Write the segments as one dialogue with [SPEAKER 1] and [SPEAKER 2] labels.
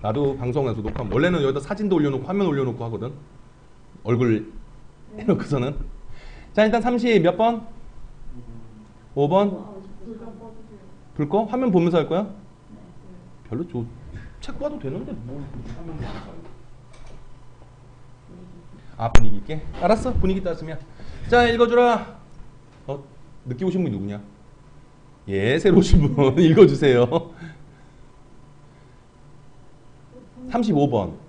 [SPEAKER 1] 나도 방송에서 녹화 원래는 여기다 사진도 올려놓고 화면 올려놓고 하거든. 얼굴 해놓고서는. 자 일단 30 몇 번? 5번? 불 꺼? 화면 보면서 할 거야? 별로 책 봐도 되는데 뭐 화면 보면서 할 거야. 아 분위기 있게? 알았어 분위기 따스면. 자 읽어주라. 늦게 오신 분이 누구냐? 예 새로 오신 분 읽어주세요. 35번.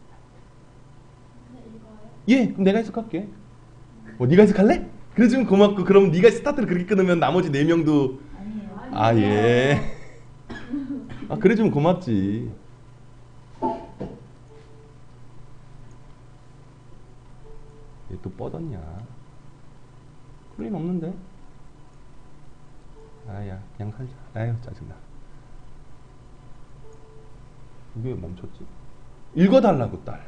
[SPEAKER 1] 예 그럼 내가 해석할게. 네가 해석할래? 그래 좀 고맙고. 그럼 네가 스타트를 그렇게 끊으면 나머지 4명도 아 예. 아 그래 좀 고맙지. 얘 또 뻗었냐? 풀린 없는데? 아야 그냥 살자. 아유 짜증나. 이게 왜 멈췄지? 읽어달라고 딸.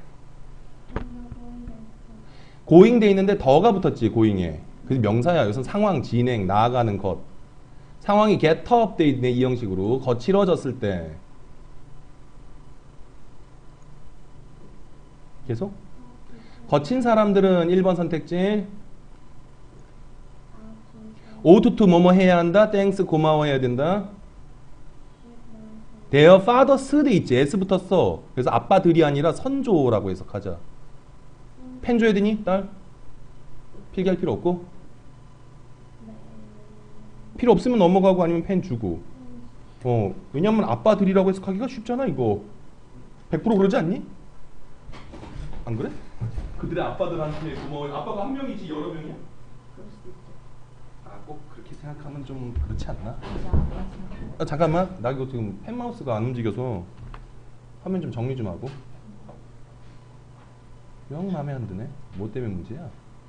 [SPEAKER 1] 고잉 돼 있는데 더가 붙었지 고잉에. 그래서 명사야. 여기서 상황, 진행, 나아가는 것. 상황이 get up 돼 있네 이 형식으로. 거칠어졌을 때. 계속? 거친 사람들은 1번 선택지. 오투투 뭐뭐 해야 한다. 땡스 고마워해야 된다. Their fathers 돼 있지. S 붙었어. 그래서 아빠들이 아니라 선조라고 해석하자. 펜 줘야 되니? 딸? 필기할 필요 없고? 필요 없으면 넘어가고 아니면 펜 주고. 왜냐면 아빠들이라고 해석하기가 쉽잖아 이거. 100% 그러지 않니? 안 그래? 그들의 아빠들한테 고마워요. 아빠가 한 명이지 여러 명이야? 아, 꼭 그렇게 생각하면 좀 그렇지 않나? 잠깐만. 나 이거 지금 펜 마우스가 안 움직여서 화면 좀 정리 좀 하고. 영 마음에 안 드네. 뭐 때문에 문제야?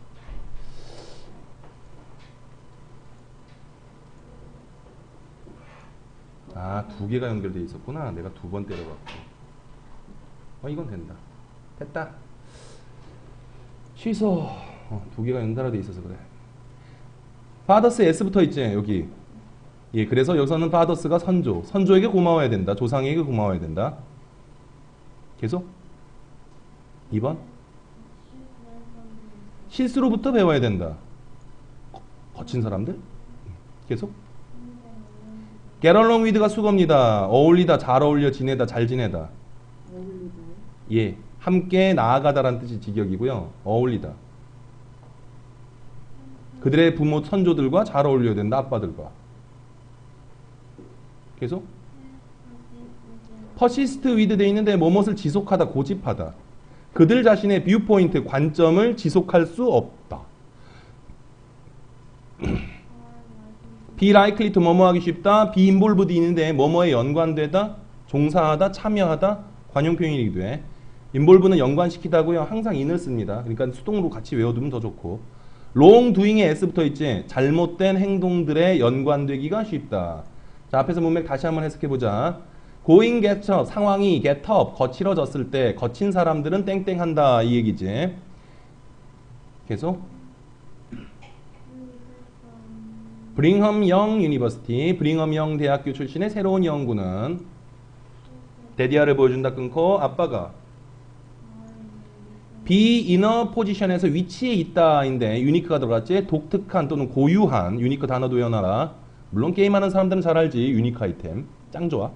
[SPEAKER 1] 아, 2개가 연결돼 있었구나. 내가 2번 때려갖고. 이건 된다. 됐다. 취소. 2개가 연달아 돼 있어서 그래. fathers S 붙어 있지 여기. 예, 그래서 여기서는 fathers가 선조. 선조에게 고마워야 된다. 조상에게 고마워야 된다. 계속. 2번. 실수로부터 배워야 된다. 거친 사람들? 계속. get along with가 수거입니다. 어울리다, 잘 어울려, 지내다, 잘 지내다. 예, 함께 나아가다라는 뜻이 직역이고요. 어울리다. 그들의 부모, 선조들과 잘 어울려야 된다. 아빠들과. 계속. persist with 돼 있는데 뭐뭇을 지속하다, 고집하다. 그들 자신의 뷰포인트, 관점을 지속할 수 없다. be likely to 뭐뭐 하기 쉽다. be involved 있는데 뭐뭐에 연관되다, 종사하다, 참여하다, 관용 표현이기도 해. involve는 연관시키다고요. 항상 in을 씁니다. 그러니까 수동으로 같이 외워두면 더 좋고. wrong doing에 s 붙어 있지. 잘못된 행동들에 연관되기가 쉽다. 자, 앞에서 문맥 다시 한번 해석해보자. going get up, 상황이 get up, 거칠어졌을 때 거친 사람들은 땡땡한다 이 얘기지. 계속. 브링엄 영 유니버시티, 브링엄 영 대학교 출신의 새로운 연구는 데디아를 보여준다 끊고 아빠가 be in a position에서 위치에 있다인데 유니크가 들어갔지. 독특한 또는 고유한. 유니크 단어도 외워놔라. 물론 게임하는 사람들은 잘 알지. 유니크 아이템 짱 좋아.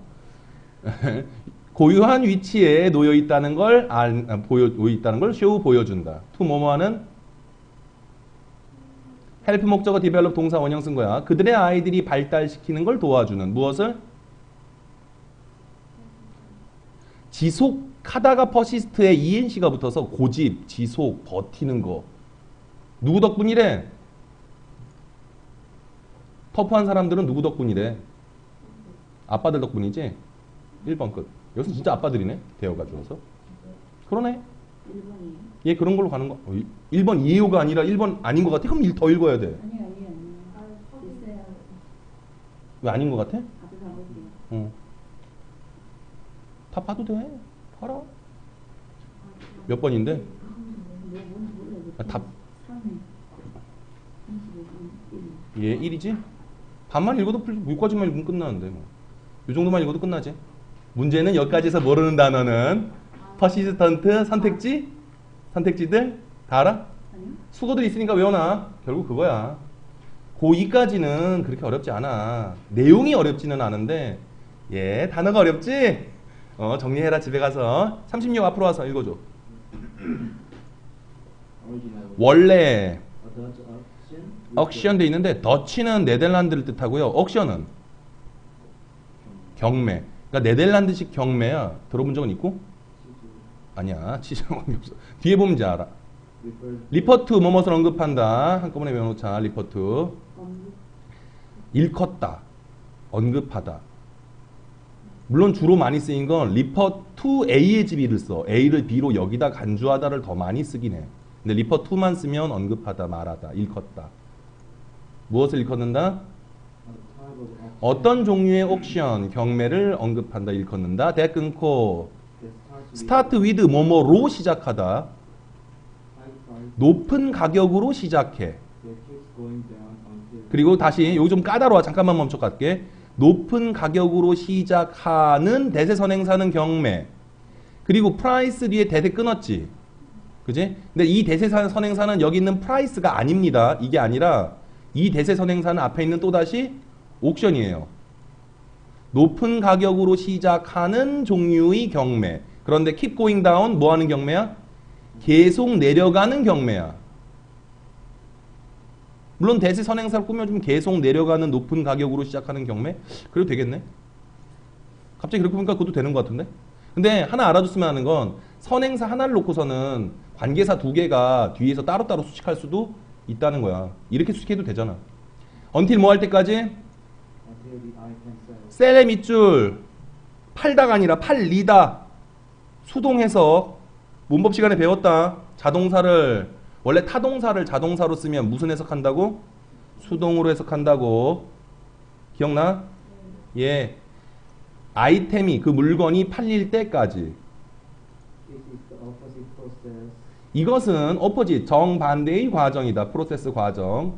[SPEAKER 1] 고유한 위치에 놓여 있다는 걸 놓여 있다는 걸 show 보여준다. to 뭐뭐하는 헬프 목적어 디벨롭 동사 원형 쓴 거야. 그들의 아이들이 발달시키는 걸 도와주는 무엇을? 지속하다가 퍼시스트에 ENC가 붙어서 고집, 지속, 버티는 거. 누구 덕분이래? 터프한 사람들은 누구 덕분이래? 아빠들 덕분이지? 1번 끝. 여기서 진짜 아빠들이네. 되어가지고서. 그러네. 얘 그런 걸로 가는 거. 1번 이해요가 아니라 1번 아닌 것 같아? 그럼 더 읽어야 돼.
[SPEAKER 2] 아니요.
[SPEAKER 1] 왜 아닌 것 같아? 다 봐도 돼. 봐라. 몇 번인데? 답. 예, 1이지? 반만 읽어도 여기까지만 읽으면 끝나는데 뭐. 이 정도만 읽어도 끝나지? 문제는 여기까지서 모르는 단어는 퍼시스턴트 선택지들 다 알아?
[SPEAKER 2] 아니요?
[SPEAKER 1] 수거들 있으니까 외워놔. 결국 그거야. 고2까지는 그렇게 어렵지 않아. 내용이 어렵지는 않은데 예 단어가 어렵지? 정리해라 집에 가서. 36 앞으로 와서 읽어줘. 원래 억션 돼 있는데 더치는 네덜란드를 뜻하고요. 억션은 경매. 그러니까 네덜란드식 경매야. 들어본 적은 있고? 아니야. 치적이 없어. 뒤에 보면 이제 알아. 리퍼트 뭐뭇을 언급한다. 한꺼번에 외워놓자. 리퍼트 일컫다. 언급하다. 물론 주로 많이 쓰인 건 리퍼 to A의 집이를 써. A를 B로 여기다 간주하다를 더 많이 쓰긴 해. 근데 리퍼 to만 쓰면 언급하다, 말하다, 일컫다. 무엇을 일컫는다? 어떤 종류의 옥션, 경매를 언급한다, 일컫는다. 대 끊고 start with 뭐뭐로 시작하다. 높은 가격으로 시작해. 그리고 다시 여기 좀 까다로워. 잠깐만 멈춰 갈게. 높은 가격으로 시작하는 대세선행사는 경매. 그리고 프라이스 뒤에 대세 끊었지. 그지? 근데 이 대세선행사는 여기 있는 프라이스가 아닙니다. 이게 아니라 이 대세선행사는 앞에 있는 또다시 옥션이에요. 높은 가격으로 시작하는 종류의 경매. 그런데 keep going down 뭐 하는 경매야? 계속 내려가는 경매야. 물론 대세선행사를 꾸며주면 계속 내려가는 높은 가격으로 시작하는 경매? 그래도 되겠네. 갑자기 그렇게 보니까 그것도 되는 것 같은데? 근데 하나 알아줬으면 하는 건 선행사 하나를 놓고서는 관계사 두 개가 뒤에서 따로따로 수식할 수도 있다는 거야. 이렇게 수식해도 되잖아. until 뭐 할 때까지? 셀의 밑줄 팔다가 아니라 팔리다. 수동해석 문법 시간에 배웠다. 자동사를 원래 타동사를 자동사로 쓰면 무슨 해석한다고? 수동으로 해석한다고. 기억나? 예. 아이템이 그 물건이 팔릴 때까지. 이것은 opposite 정반대의 과정이다. 프로세스 과정.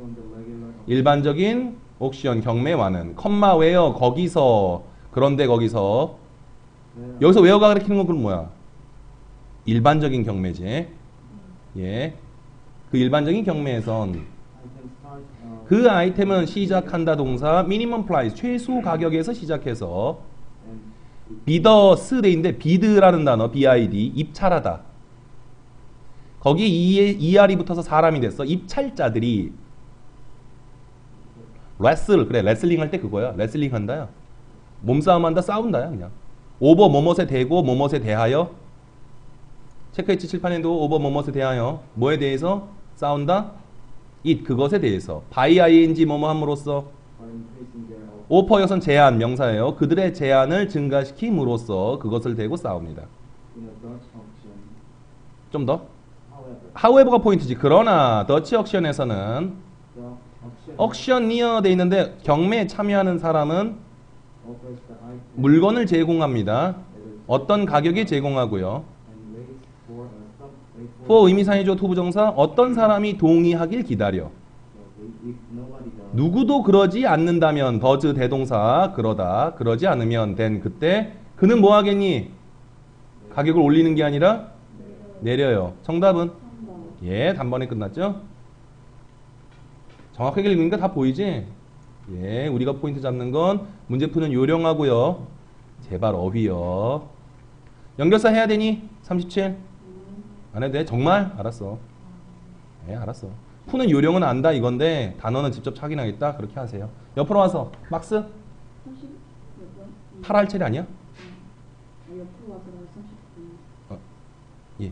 [SPEAKER 1] 일반적인 옥션 경매와는 컴마 웨어 거기서 그런데 거기서 여기서 웨어가 가리키는 건 그럼 뭐야? 일반적인 경매지. 예. 그 일반적인 경매에선 그 아이템은 시작한다 동사 미니멈 프라이스 최소 가격에서 시작해서 비더스 돼 있는데 비드라는 단어 BID 입찰하다. 거기에 ER이 붙어서 사람이 됐어. 입찰자들이 그래 레슬링 할 때 그거야. 레슬링 한다야. 몸싸움 한다 싸운다야 그냥. 오버 뭐뭇에 대고 뭐뭇에 대하여 체크했지 칠판에도 오버 뭐뭇에 대하여 뭐에 대해서 싸운다? it 그것에 대해서 by ing 뭐뭐 함으로써 오퍼 여선 제한 명사예요. 그들의 제한을 증가시킴으로써 그것을 대고 싸웁니다. 좀 더? however가 포인트지. 그러나 더치 옥션에서는 옥션이어 돼 있는데 경매에 참여하는 사람은 물건을 제공합니다. 어떤 가격에 제공하고요. for 의미상이죠. 투부정사 어떤 사람이 동의하길 기다려. 누구도 그러지 않는다면 does 대동사 그러다 그러지 않으면 then 그때 그는 뭐 하겠니? 가격을 올리는 게 아니라 내려요. 정답은? 예, 단번에 끝났죠? 정확하게 읽으니까 다 보이지? 예, 우리가 포인트 잡는 건 문제 푸는 요령하고요. 제발 어휘요. 연결사 해야 되니? 37? 안 해도 돼? 정말? 알았어. 예, 알았어. 푸는 요령은 안다 이건데 단어는 직접 확인하겠다. 그렇게 하세요. 옆으로 와서 막스? 8할 차례 아니야?
[SPEAKER 2] 옆으로 와서 39.
[SPEAKER 1] 예.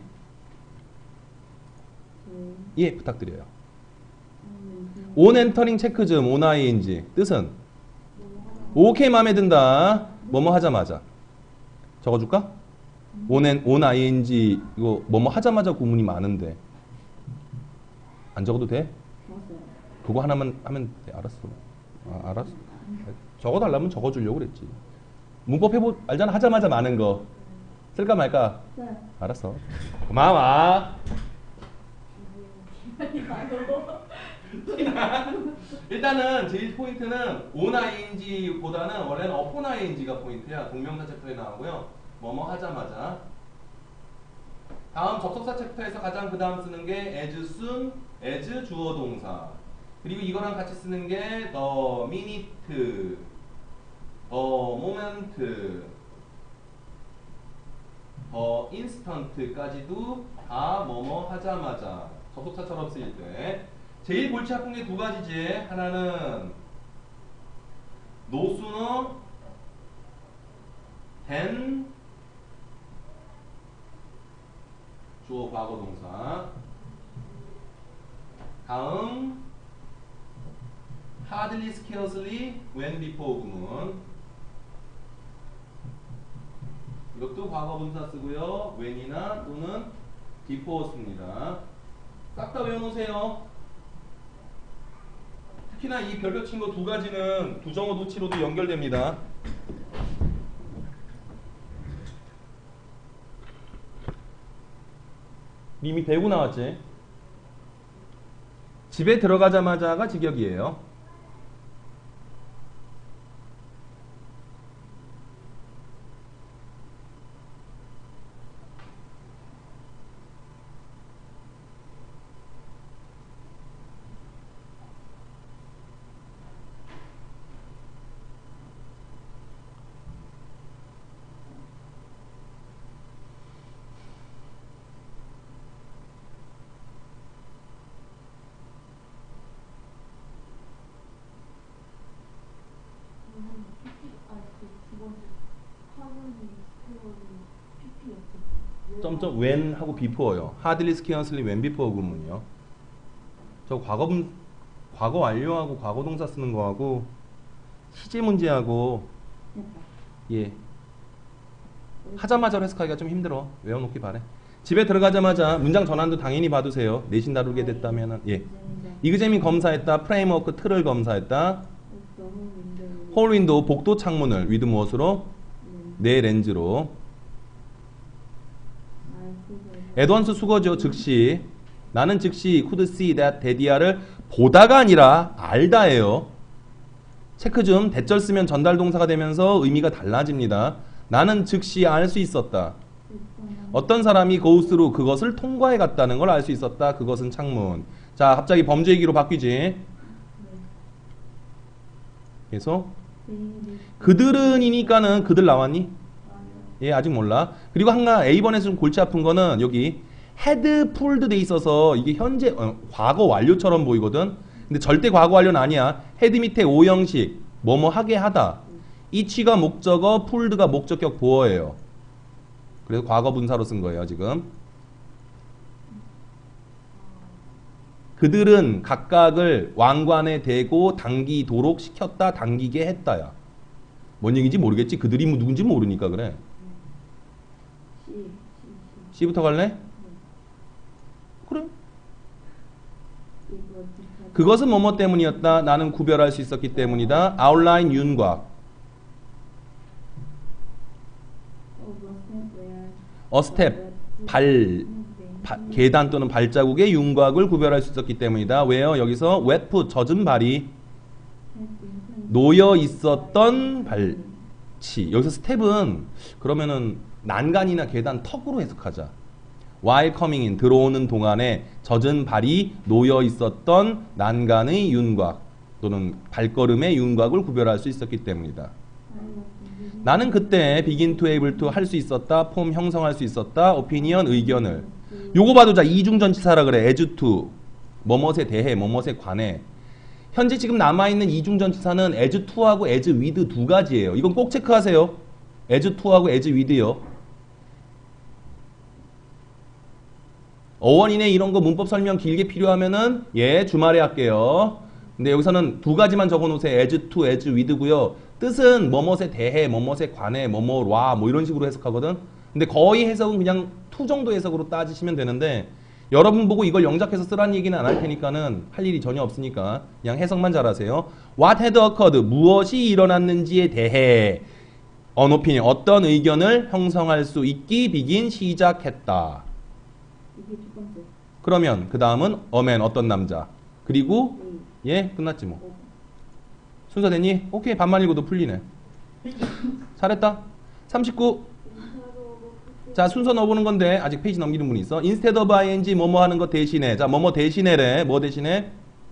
[SPEAKER 1] 예, 부탁드려요. on entering 체크 좀 on ing 뜻은 오케이 마음에 든다. 뭐뭐 하자마자 적어줄까? on ing 이거 뭐뭐 하자마자 구문이 많은데 안 적어도 돼? 그거 하나만 하면 돼. 알았어. 아, 알았어. 적어달라면 적어주려고 그랬지. 문법 해보 알잖아. 하자마자 많은 거 쓸까 말까?
[SPEAKER 2] 네.
[SPEAKER 1] 알았어. 고마워. 일단은 제일 포인트는 on ing보다는 원래는 upon ing가 포인트야. 동명사 챕터에 나오고요. 뭐뭐 하자마자. 다음 접속사 챕터에서 가장 그 다음 쓰는 게 as soon as 주어 동사. 그리고 이거랑 같이 쓰는 게 the minute, the moment, the instant까지도 다 뭐뭐 하자마자 접속사처럼 쓰일 때 제일 골치 아픈 게 두 가지지. 하나는 no sooner than 주어 과거 동사. 다음 hardly, scarcely, when before 구문. 이것도 과거 분사 쓰고요. when이나 또는 before 씁니다. 싹 다 외워놓으세요. 특히나 이 별표 친 거 두 가지는 부정어 도치로도 연결됩니다. 이미 배우고 나왔지? 집에 들어가자마자가 직역이에요. 점점 when 하고 before요. hardly, scarcely, when before 구문이요. 저 과거 완료하고 과거 동사 쓰는 거하고 시제 문제하고 예 하자마자로 해석하기가 좀 힘들어. 외워놓기 바래. 집에 들어가자마자 문장 전환도 당연히 봐두세요. 내신 다루게 됐다면은 예 이그제민 검사했다. 프레임워크 틀을 검사했다. 홀 윈도우 복도 창문을 위드 무엇으로? 내 렌즈로. 애드원스 수거죠. 즉시. 나는 즉시 could see that daddy야를 보다가 아니라 알다예요. 체크 좀 대절 쓰면 전달 동사가 되면서 의미가 달라집니다. 나는 즉시 알 수 있었다. 어떤 사람이 go through 그것을 통과해 갔다는 걸 알 수 있었다. 그것은 창문. 자, 갑자기 범죄 얘기로 바뀌지. 그래서 그들은이니까는 그들 나왔니? 예, 아직 몰라. 그리고 한가 A번에서 좀 골치 아픈 거는 여기 had pulled 돼 있어서 이게 현재 과거 완료처럼 보이거든. 근데 절대 과거 완료는 아니야. had 밑에 오형식 뭐뭐 하게 하다. each가 목적어, pulled가 목적격 보어예요. 그래서 과거 분사로 쓴 거예요, 지금. 그들은 각각을 왕관에 대고 당기도록 시켰다, 당기게 했다야. 뭔 얘기인지 모르겠지. 그들이 누군지 모르니까 그래. C부터 갈래? 그래. 그것은 뭐뭐 때문이었다. 나는 구별할 수 있었기 때문이다. 아웃라인 윤곽. 어스텝 계단 또는 발자국의 윤곽을 구별할 수 있었기 때문이다. 왜요? 여기서 웨트 젖은 발이 놓여 있었던 발치. 여기서 스텝은 그러면은 난간이나 계단 턱으로 해석하자. While coming in 들어오는 동안에 젖은 발이 놓여 있었던 난간의 윤곽 또는 발걸음의 윤곽을 구별할 수 있었기 때문이다. 나는 그때 begin to able to 할 수 있었다. 폼 형성할 수 있었다. opinion 의견을. 요거 봐도 자 이중전치사라 그래. as to 뭐뭇에 대해 뭐뭇에 관해. 현재 지금 남아있는 이중전치사는 as to하고 as with 두 가지예요. 이건 꼭 체크하세요. as to하고 as with요. 어원이네 이런 거 문법 설명 길게 필요하면은 예 주말에 할게요. 근데 여기서는 두 가지만 적어놓으세요. as to, as with고요. 뜻은 뭐뭇에 대해, 뭐뭇에 관해, 뭐뭐와 뭐 이런 식으로 해석하거든. 근데 거의 해석은 그냥 to 정도 해석으로 따지시면 되는데 여러분 보고 이걸 영작해서 쓰라는 얘기는 안 할 테니까는 할 일이 전혀 없으니까 그냥 해석만 잘하세요. What had occurred? 무엇이 일어났는지에 대해 an opinion, 어떤 의견을 형성할 수 있기 begin 시작했다.
[SPEAKER 2] 이게 두 번째.
[SPEAKER 1] 그러면 그 다음은 a man 어떤 남자 그리고 예? 끝났지 뭐. 순서 됐니? 오케이. 반만 읽어도 풀리네. 잘했다. 39. 자, 순서 넣어보는 건데 아직 페이지 넘기는 분이 있어. instead of ing 뭐뭐 하는 거 대신에. 자, 뭐뭐 대신에래. 뭐 대신에?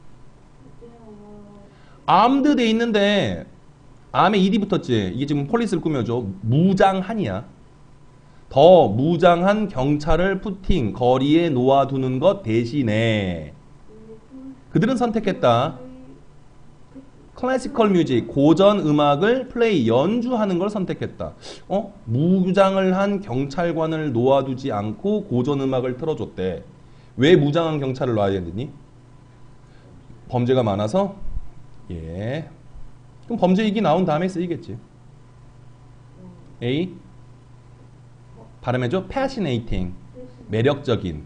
[SPEAKER 1] armed 돼 있는데 arm에 ed 붙었지. 이게 지금 폴리스를 꾸며줘. 무장한이야. 더 무장한 경찰을 푸팅 거리에 놓아두는 것 대신에. 그들은 선택했다. 클래시컬 뮤직, 고전 음악을 플레이, 연주하는 걸 선택했다. 무장을 한 경찰관을 놓아두지 않고 고전 음악을 틀어줬대. 왜 무장한 경찰을 놔야 되니? 범죄가 많아서? 예. 그럼 범죄 얘기 나온 다음에 쓰이겠지. A. 발음해줘. fascinating. 매력적인.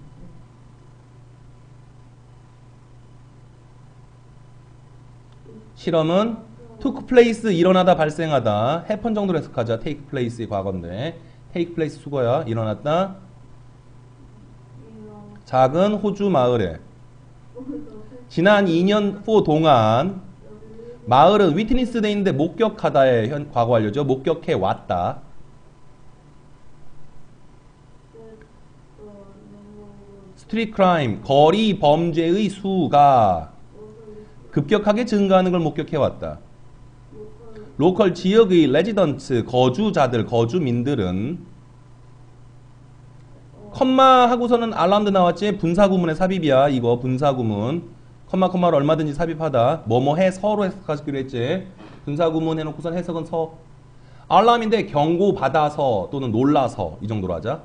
[SPEAKER 1] 실험은 took place 일어나다 발생하다. happen 정도로 해석하자. take place의 과거인데 take place 수거야. 일어났다. 작은 호주 마을에 지난 2년 후 동안 마을은 witness 돼 있는데 목격하다의 과거 완료죠. 목격해 왔다. street crime 거리 범죄의 수가 급격하게 증가하는 걸 목격해 왔다. 로컬 지역의 레지던트 거주자들 거주민들은 컴마 하고서는 알람드 나왔지. 분사구문의 삽입이야. 이거 분사구문 컴마를 얼마든지 삽입하다. 뭐뭐 해 서로 해석하기로 했지. 분사구문 해놓고선 해석은 서. 알람인데 경고받아서 또는 놀라서 이 정도로 하자.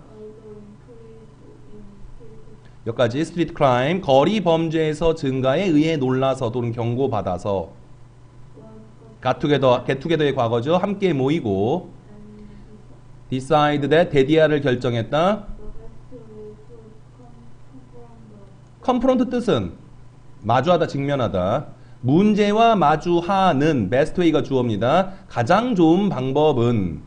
[SPEAKER 1] 여기까지. 스트리트 크라임 거리 범죄에서 증가에 의해 놀라서 또는 경고받아서. gettogether의 과거죠. 함께 모이고. decide that 데디아를 결정했다. confront 뜻은 마주하다 직면하다. 문제와 마주하는 best way가 주어입니다. 가장 좋은 방법은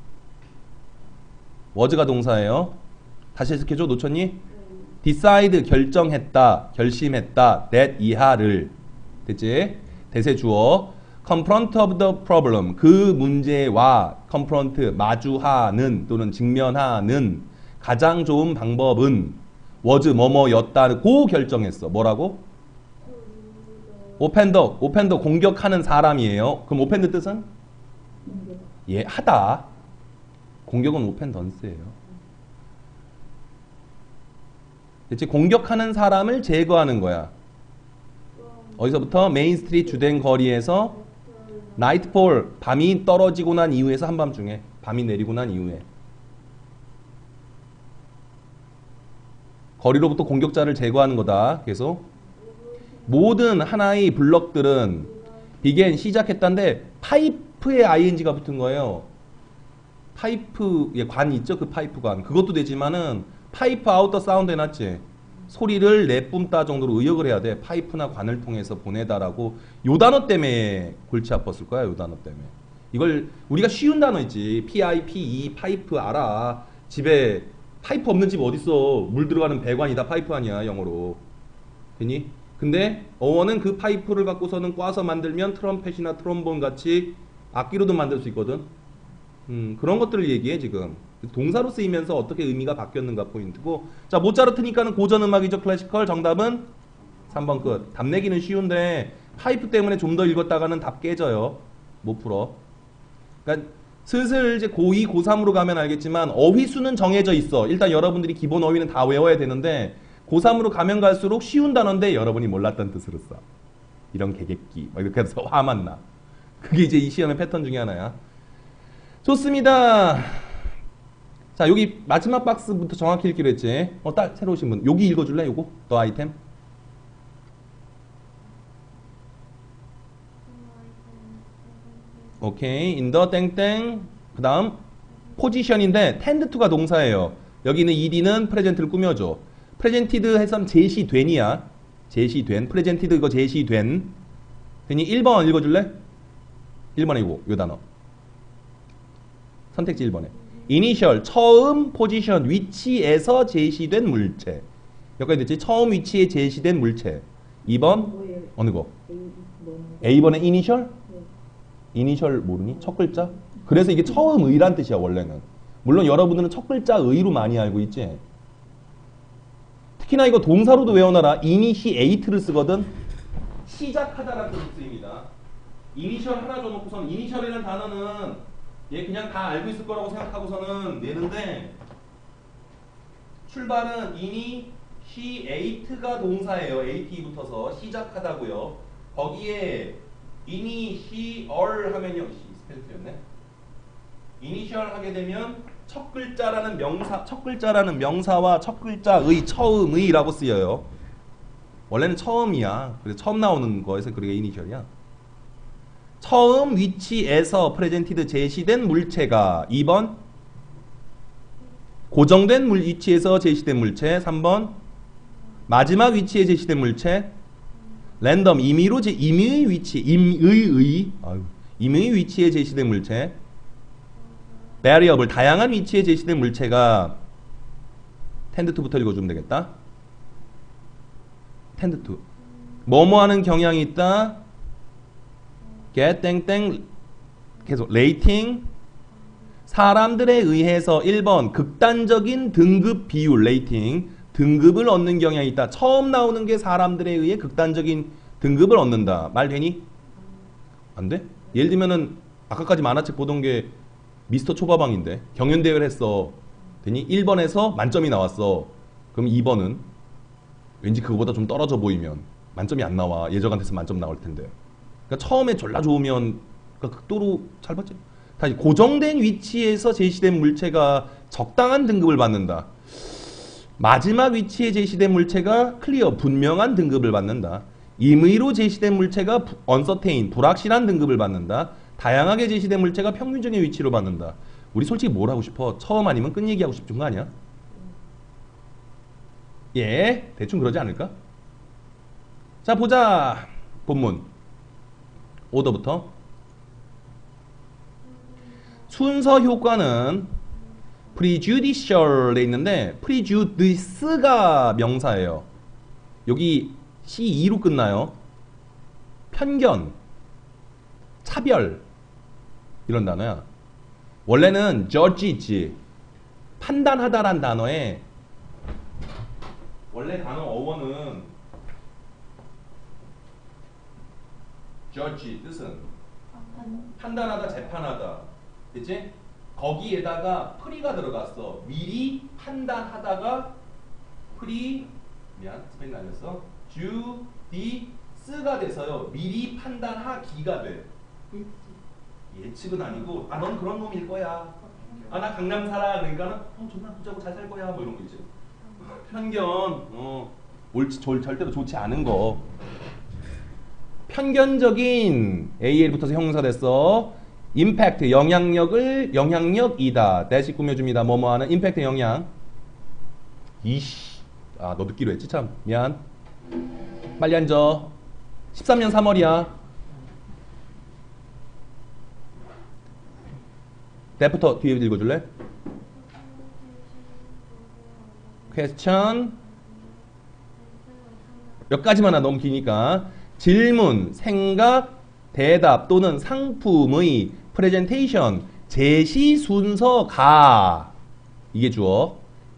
[SPEAKER 1] was가 동사예요. 다시 해석해줘. 놓쳤니? decide 결정했다, 결심했다, that 이하를. 됐지? 대세 주어. confront of the problem 그 문제와 confront 마주하는 또는 직면하는 가장 좋은 방법은 was 뭐뭐였다고 결정했어. 뭐라고? 오펜더 공격하는 사람이에요. 그럼 오펜드 뜻은? 예, 하다. 공격은 오펜던스예요. 됐지? 공격하는 사람을 제거하는 거야. 어디서부터? 메인 스트리트 주된 거리에서 나이트폴 밤이 떨어지고 난 이후에서 한밤중에 밤이 내리고 난 이후에 거리로부터 공격자를 제거하는 거다. 계속 모든 하나의 블럭들은 began 시작했다는데 파이프에 ing가 붙은 거예요. 파이프에 관 있죠? 그 파이프 관. 그것도 되지만은 파이프 아웃더 사운드 해놨지. 소리를 내뿜다 정도로 의역을 해야 돼. 파이프나 관을 통해서 보내다라고. 요 단어 때문에 골치 아팠을 거야. 요 단어 때문에. 이걸 우리가 쉬운 단어 있지. PIPE 파이프 알아. 집에 파이프 없는 집 어딨어. 물 들어가는 배관이 다 파이프 아니야. 영어로. 되니? 근데 어원은 그 파이프를 갖고서는 꽈서 만들면 트럼펫이나 트롬본 같이 악기로도 만들 수 있거든. 그런 것들을 얘기해 지금. 동사로 쓰이면서 어떻게 의미가 바뀌었는가 포인트고. 자, 모차르트니까는 고전 음악이죠. 클래시컬. 정답은 3번 끝. 답 내기는 쉬운데 파이프 때문에 좀 더 읽었다가는 답 깨져요. 못 풀어. 그러니까 슬슬 이제 고2, 고3으로 가면 알겠지만 어휘수는 정해져 있어. 일단 여러분들이 기본 어휘는 다 외워야 되는데 고3으로 가면 갈수록 쉬운 단어인데 여러분이 몰랐던 뜻으로 써. 이런 개객기. 막 이렇게 해서 화만 나. 그게 이제 이 시험의 패턴 중에 하나야. 좋습니다. 자, 여기 마지막 박스부터 정확히 읽기로 했지. 새로 오신 분. 여기 읽어줄래? 요거? 더 아이템. 오케이. in the 땡땡. 그 다음 포지션인데 tend to가 동사예요. 여기는 ed는 프레젠트를 꾸며줘. 프레젠티드 해서 제시된이야. 제시된. 프레젠티드 이거 제시된. 되니 1번 읽어줄래? 1번에 이거. 요 단어. 선택지 1번에. 이니셜 처음 포지션 위치에서 제시된 물체. 여기까지 됐지? 처음 위치에 제시된 물체. 2번 어느 거?
[SPEAKER 2] A 뭐
[SPEAKER 1] A번에 이니셜?
[SPEAKER 2] 네.
[SPEAKER 1] 이니셜 모르니? 첫 글자? 그래서 이게 처음 의란 뜻이야 원래는. 물론 여러분들은 첫 글자 의로 많이 알고 있지. 특히나 이거 동사로도 외워놔라. initiate를 쓰거든. 시작하다라는 뜻이 쓰입니다. 이니셜 하나 줘놓고선 이니셜이라는 단어는 얘 그냥 다 알고 있을 거라고 생각하고서는 내는데 출발은 initiate가 동사예요. at 붙어서 시작하다고요. 거기에 initial 하면요. 스펠 틀렸네. 이니셜 하게 되면 첫 글자라는 명사와 첫 글자의 처음의라고 쓰여요. 원래는 처음이야. 그래서 처음 나오는 거에서 그게 이니셜이야. 처음 위치에서 프레젠티드 제시된 물체가 2번 고정된 위치에서 제시된 물체 3번 마지막 위치에 제시된 물체 랜덤 임의의 위치에 제시된 물체 variable 다양한 위치에 제시된 물체가 tend to부터 읽어주면 되겠다. tend to 뭐뭐 하는 경향이 있다. get 땡땡 계속 rating 사람들에 의해서 1번 극단적인 등급 비율 rating 등급을 얻는 경향이 있다. 처음 나오는 게 사람들에 의해 극단적인 등급을 얻는다. 말 되니? 안 돼? 예를 들면은 아까까지 만화책 보던 게 미스터 초밥왕인데 경연대회를 했어. 되니? 1번에서 만점이 나왔어. 그럼 2번은 왠지 그거보다 좀 떨어져 보이면 만점이 안 나와. 예적한테서 만점 나올 텐데. 그러니까 처음에 졸라 좋으면 그러니까 극도로 잘 봤지. 다시 고정된 위치에서 제시된 물체가 적당한 등급을 받는다. 마지막 위치에 제시된 물체가 클리어 분명한 등급을 받는다. 임의로 제시된 물체가 uncertain 불확실한 등급을 받는다. 다양하게 제시된 물체가 평균적인 위치로 받는다. 우리 솔직히 뭘 하고 싶어? 처음 아니면 끝 얘기하고 싶은 거 아니야? 예, 대충 그러지 않을까? 자, 보자. 본문. 오더부터. 순서 효과는 prejudicial에 있는데 prejudice가 명사예요. 여기 C2로 끝나요. 편견, 차별 이런 단어야. 원래는 judge 있지. 판단하다란 단어에 원래 단어 어원은 judge 뜻은 판단하다, 재판하다. 그치? 거기에다가 프리가 들어갔어. 미리 판단하다가 미안 스펠링 아니었어. 주디스가 돼서요. 미리 판단하기가 돼. 예측은 아니고 넌 그런 놈일 거야. 나 강남 살아. 그러니까는 존나 부자고 잘 살 거야. 뭐 이런 거 있지. 편견. 절대로 좋지 않은 거. 편견적인 AL 붙어서 형용사 됐어. 임팩트 영향력이다. 대식 꾸며줍니다. 뭐뭐 하는 임팩트 영향. 이씨. 너 듣기로 했지 참. 미안. 빨리 앉아. 13년 3월이야. 대부터 뒤에 읽어줄래? question 몇 가지만 너무 기니까 질문, 생각, 대답 또는 상품의 프레젠테이션 제시 순서가 이게 주어.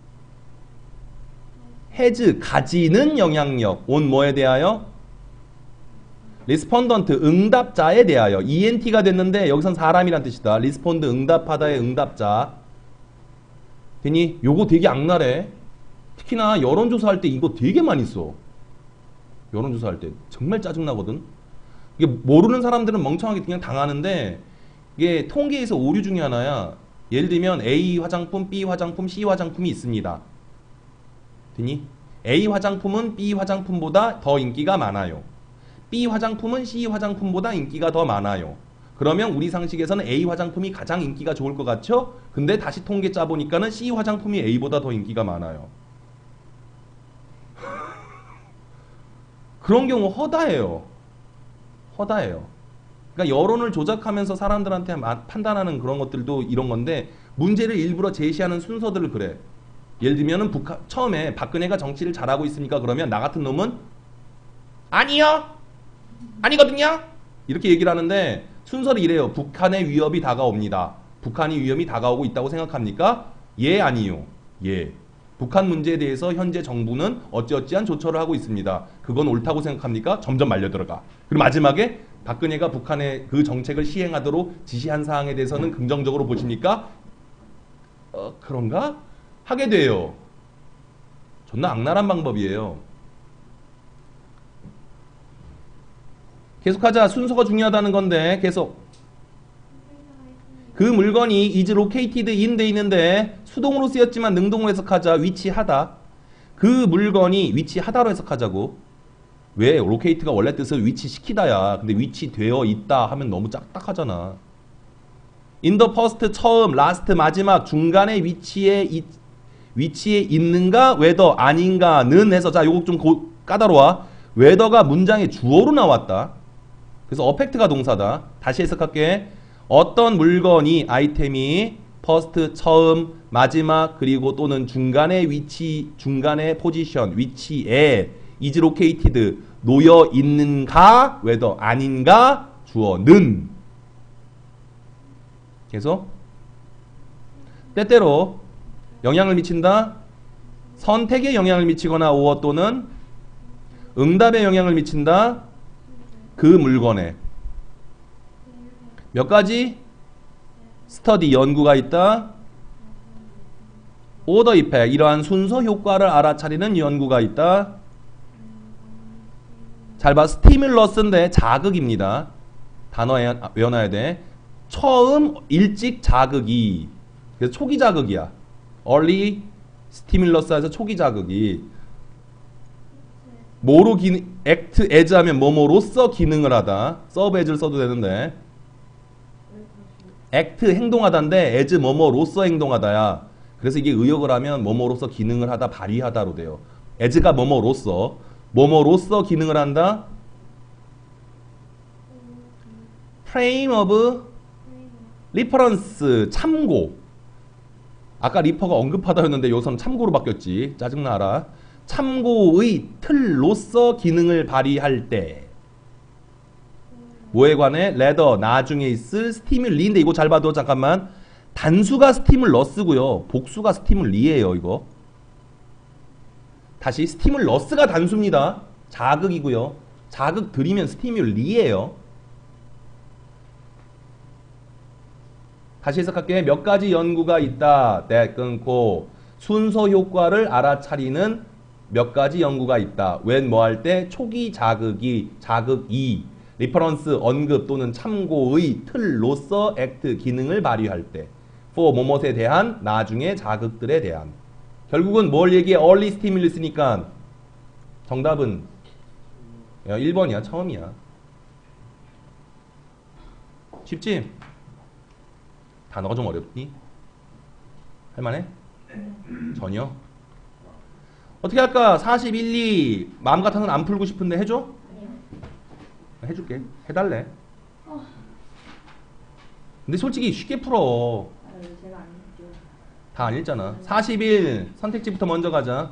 [SPEAKER 1] has 가지는 영향력 on 뭐에 대하여? respondent 응답자에 대하여. ENT가 됐는데 여기선 사람이란 뜻이다. respond 응답하다의 응답자. 되니? 요거 되게 악랄해. 특히나 여론조사할 때 이거 되게 많이 써. 여론조사할 때 정말 짜증나거든. 이게 모르는 사람들은 멍청하게 그냥 당하는데 이게 통계에서 오류 중에 하나야. 예를 들면 A 화장품, B 화장품, C 화장품이 있습니다. 되니? A 화장품은 B 화장품보다 더 인기가 많아요. B 화장품은 C 화장품보다 인기가 더 많아요. 그러면 우리 상식에서는 A 화장품이 가장 인기가 좋을 것 같죠? 근데 다시 통계 짜보니까는 C 화장품이 A보다 더 인기가 많아요. 그런 경우 허다해요. 허다해요. 그러니까 여론을 조작하면서 사람들한테 판단하는 그런 것들도 이런 건데 문제를 일부러 제시하는 순서들을 그래. 예를 들면은 처음에 박근혜가 정치를 잘하고 있습니까? 그러면 나 같은 놈은 아니요. 아니거든요. 이렇게 얘기를 하는데 순서를 이래요. 북한의 위협이 다가옵니다. 북한이 위험이 다가오고 있다고 생각합니까? 예, 아니요. 예. 북한 문제에 대해서 현재 정부는 어찌어찌한 조처를 하고 있습니다. 그건 옳다고 생각합니까? 점점 말려 들어가. 그리고 마지막에 박근혜가 북한의 그 정책을 시행하도록 지시한 사항에 대해서는 긍정적으로 보십니까? 그런가? 하게 돼요. 존나 악랄한 방법이에요. 계속하자. 순서가 중요하다는 건데 계속. 그 물건이 is located in 돼 있는데 수동으로 쓰였지만 능동으로 해석하자. 위치하다. 그 물건이 위치하다로 해석하자고. 왜? locate가 원래 뜻은 위치시키다야. 근데 위치되어 있다 하면 너무 딱딱하잖아. in the first 처음, last 마지막, 중간에 위치에 있는가, whether 아닌가는 해서 자 요거 좀 까다로워. whether가 문장의 주어로 나왔다. 그래서 affect가 동사다. 다시 해석할게. 어떤 물건이 아이템이 first 처음, 마지막 그리고 또는 중간의 위치, 중간의 포지션, 위치에 is located 놓여 있는가, whether 아닌가, 주어는. 계속. 때때로 영향을 미친다. 선택에 영향을 미치거나 or 또는 응답에 영향을 미친다. 그 물건에. 몇 가지? 스터디 연구가 있다. 오더 이펙 이러한 순서 효과를 알아차리는 연구가 있다. 잘 봐. 스티뮬러스인데 자극입니다. 단어 외워놔야 돼. 처음 일찍 자극이. 그래서 초기 자극이야. early 스티뮬러스에서 초기 자극이. 뭐로 act as 하면 뭐뭐로써 기능을 하다. serve as를 써도 되는데 act 행동하다인데 as 뭐뭐로써 행동하다야. 그래서 이게 의역을 하면 뭐뭐로써 기능을 하다, 발휘하다로 돼요. as가 뭐뭐로써 기능을 한다. frame of reference 참고. 아까 리퍼가 언급하다였는데 여기서는 참고로 바뀌었지. 짜증나 알아. 참고의 틀로서 기능을 발휘할 때 뭐에 관해? 레더 나중에 있을 스티뮬리인데 이거 잘 봐도 잠깐만. 단수가 스티뮬러스고요. 복수가 스티뮬리예요. 이거 다시 스티뮬러스가 단수입니다. 자극이고요. 자극 들이면 스티뮬리예요. 다시 해석할게. 몇 가지 연구가 있다. 네, 끊고 순서 효과를 알아차리는 몇 가지 연구가 있다. when 뭐 할 때? 초기 자극이 리퍼런스 언급 또는 참고의 틀로서 액트 기능을 발휘할 때 for 뭐뭇에 대한 나중의 자극들에 대한. 결국은 뭘 얘기해? early stimulus니까 정답은 1번이야. 처음이야. 쉽지? 단어가 좀 어렵니? 할만해? 전혀? 어떻게 할까? 41, 2 마음 같아서는 안 풀고 싶은데 해줘? 해줄게. 해달래. 근데 솔직히 쉽게 풀어.
[SPEAKER 2] 제가 안 했죠.
[SPEAKER 1] 다 안 읽잖아. 41 선택지부터 먼저 가자.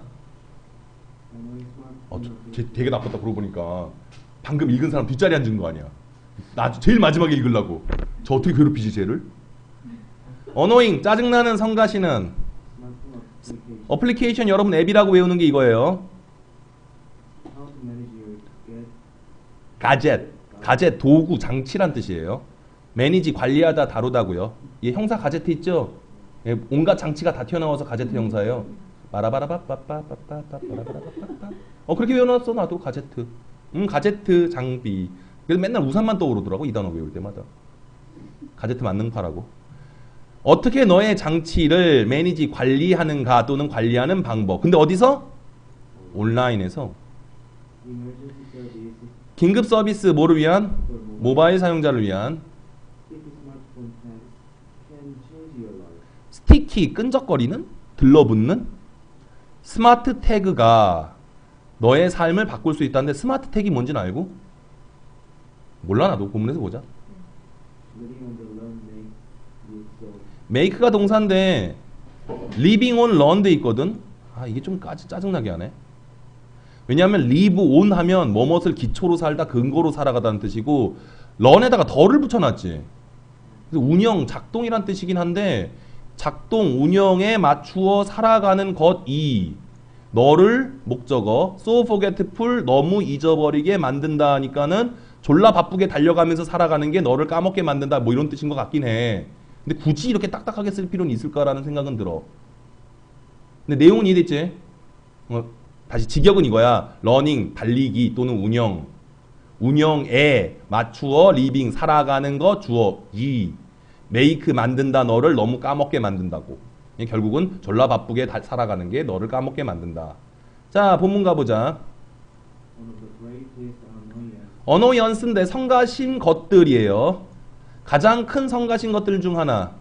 [SPEAKER 1] 쟤 되게 나빴다 그러고 보니까. 방금 읽은 사람 뒷자리 앉은 거 아니야. 나 제일 마지막에 읽으려고. 저 어떻게 괴롭히지 쟤를? 어노잉 짜증나는 성가시는 어플리케이션. 여러분 앱이라고 외우는 게 이거예요. 가젯 도구 장치란 뜻이에요. 매니지 관리하다 다루다고요. 이 형사 가제트 있죠? 예, 온갖 장치가 다 튀어나와서 가제트 형사예요. 마라바라바빠빠빠빠빠빠빠빠빠. 그렇게 외워놨어. 나도 가제트. 가제트 장비. 그래서 맨날 우산만 떠오르더라고 이 단어 외울 때마다. 가제트 만능파라고. 어떻게 너의 장치를 매니지 관리하는가 또는 관리하는 방법. 근데 어디서? 온라인에서. 긴급 서비스 뭐를 위한? 모바일 사용자를 위한. 스티키 끈적거리는? 들러붙는? 스마트 태그가 너의 삶을 바꿀 수 있다는데 스마트 태그가 뭔지는 알고? 몰라. 나도 본문에서 보자. make가 동사인데 living on learn 돼 있거든. 이게 좀 짜증나게 하네. 왜냐하면 live on 하면 뭐뭇을 기초로 살다 근거로 살아가다는 뜻이고 런에다가 덜을 붙여놨지. 그래서 운영, 작동이란 뜻이긴 한데 작동, 운영에 맞추어 살아가는 것이 너를 목적어 so forgetful 너무 잊어버리게 만든다 하니까는 졸라 바쁘게 달려가면서 살아가는 게 너를 까먹게 만든다 뭐 이런 뜻인 것 같긴 해. 근데 굳이 이렇게 딱딱하게 쓸 필요는 있을까라는 생각은 들어. 근데 내용은 이해됐지? 다시 직역은 이거야. 러닝, 달리기 또는 운영. 운영에 맞추어 리빙, 살아가는 거 주어 이. 메이크 만든다 너를 너무 까먹게 만든다고. 결국은 졸라 바쁘게 살아가는 게 너를 까먹게 만든다. 자, 본문 가보자. 어노이언스인데 성가신 것들이에요. 가장 큰 성가신 것들 중 하나.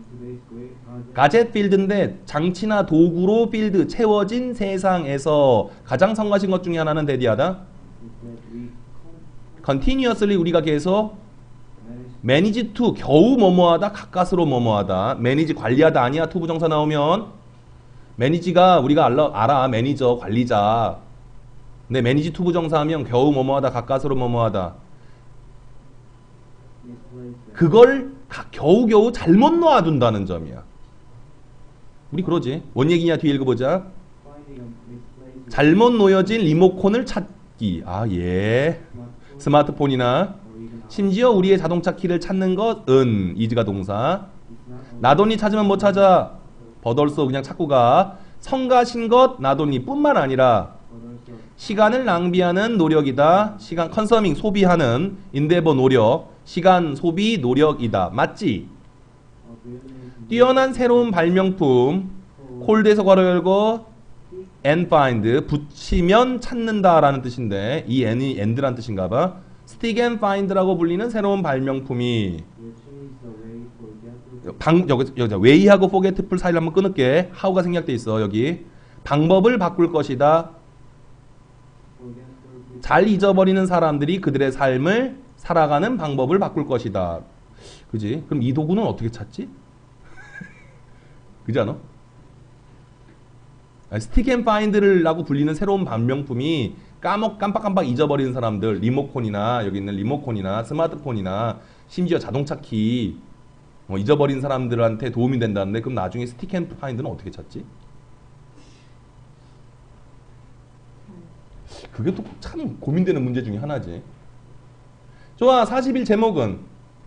[SPEAKER 1] 가젯 필드인데 장치나 도구로 필드 채워진 세상에서 가장 성가신 것 중에 하나는 대디하다. continuously 우리가 계속 manage to 겨우 뭐뭐하다 가까스로 뭐뭐하다. manage 관리하다 아니야. to 부정사 나오면 manage가 우리가 알아. 매니저 관리자. 근데 manage to 부정사 하면 겨우 뭐뭐하다 가까스로 뭐뭐하다. 그걸 겨우겨우 잘못 놓아둔다는 점이야. 우리 그러지. 뭔 얘기냐 뒤에 읽어보자. 잘못 놓여진 리모컨을 찾기. 아 예. 스마트폰이나 심지어 우리의 자동차 키를 찾는 것은 이즈가 동사. 나돈이 찾으면 뭐 찾아? 버덜소 그냥 찾고 가. 성가신 것 나돈이 뿐만 아니라 시간을 낭비하는 노력이다. 시간 컨서밍 소비하는 인데버 노력. 시간 소비 노력이다. 맞지? 뛰어난 새로운 발명품 콜드에서 괄호 열고 and find 붙이면 찾는다라는 뜻인데 이 n이 and란 뜻인가 봐. stick and find라고 불리는 새로운 발명품이 여기 way하고 forgetful 사이를 한번 끊을게. how가 생략돼 있어. 여기 방법을 바꿀 것이다. 잘 잊어버리는 사람들이 그들의 삶을 살아가는 방법을 바꿀 것이다. 그지? 그럼 이 도구는 어떻게 찾지? 그지 않아? 스틱 앤 파인드를 라고 불리는 새로운 발명품이 깜빡깜빡 잊어버리는 사람들, 리모컨이나 여기 있는 리모컨이나 스마트폰이나 심지어 자동차 키 잊어버린 사람들한테 도움이 된다는데 그럼 나중에 스틱 앤 파인드는 어떻게 찾지? 그게 또 참 고민되는 문제 중에 하나지. 좋아. 40일 제목은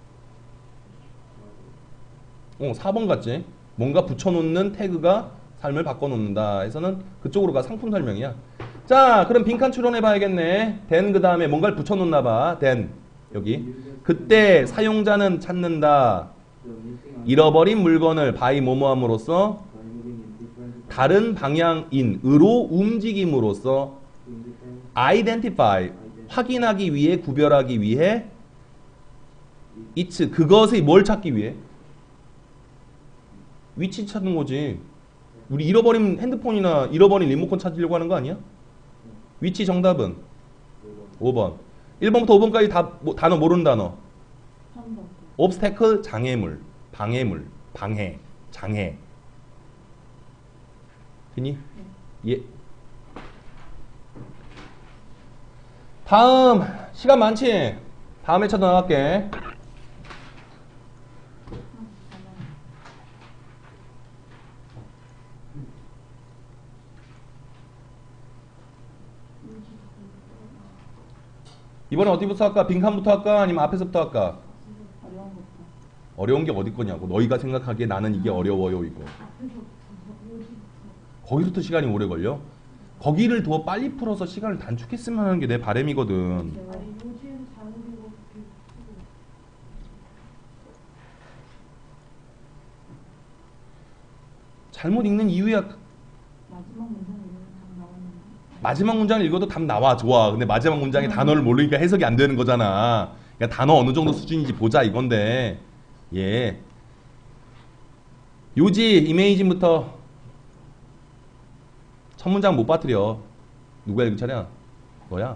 [SPEAKER 1] 4번 같지? 뭔가 붙여놓는 태그가 삶을 바꿔놓는다 해서는 그쪽으로 가. 상품 설명이야. 자, 그럼 빈칸 추론해봐야겠네. then 그 다음에 뭔가를 붙여놓나봐. then 여기 그때 사용자는 찾는다. 잃어버린 물건을 by 뭐뭐함으로써 다른 방향인으로 움직임으로써 identify 확인하기 위해 구별하기 위해 it's 그것의 뭘 찾기 위해? 위치 찾는 거지. 우리 잃어버린 핸드폰이나 잃어버린 리모컨 찾으려고 하는 거 아니야? 위치 정답은 5번. 1번부터 5번까지 다 단어 모르는 단어. obstacle 장애물, 방해물, 방해, 장애. 되니? 예. 다음 시간 많지? 다음 회차도 나갈게. 이번에 어디부터 할까? 빈칸부터 할까? 아니면 앞에서부터 할까? 어려운 게 어디 거냐고. 너희가 생각하기에 나는 이게 어려워요 이거. 거기서부터 시간이 오래 걸려? 거기를 더 빨리 풀어서 시간을 단축했으면 하는 게 내 바람이거든. 잘못 읽는 이유야. 마지막 문장을 읽어도 답 나와. 좋아. 근데 마지막 문장에 단어를 모르니까 해석이 안 되는 거잖아. 그러니까 단어 어느 정도 수준인지 보자 이건데. 예. 요지 이메이징부터 첫 문장 못 빠뜨려. 누가 읽을 차례야? 너야.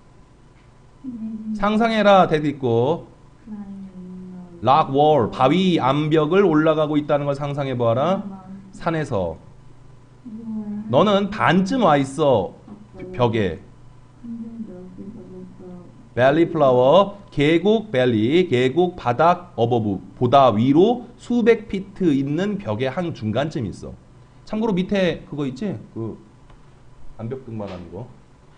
[SPEAKER 1] 상상해라 대도 있고 락 월 바위 암벽을 올라가고 있다는 걸 상상해 보아라. 산에서 너는 반쯤 와 있어 벽에. 벨리 플라워, 계곡 벨리, 계곡 바닥 어버브, 보다 위로 수백 피트 있는 벽의 한 중간쯤 있어. 참고로 밑에 그거 있지? 그 암벽 등반하는 거.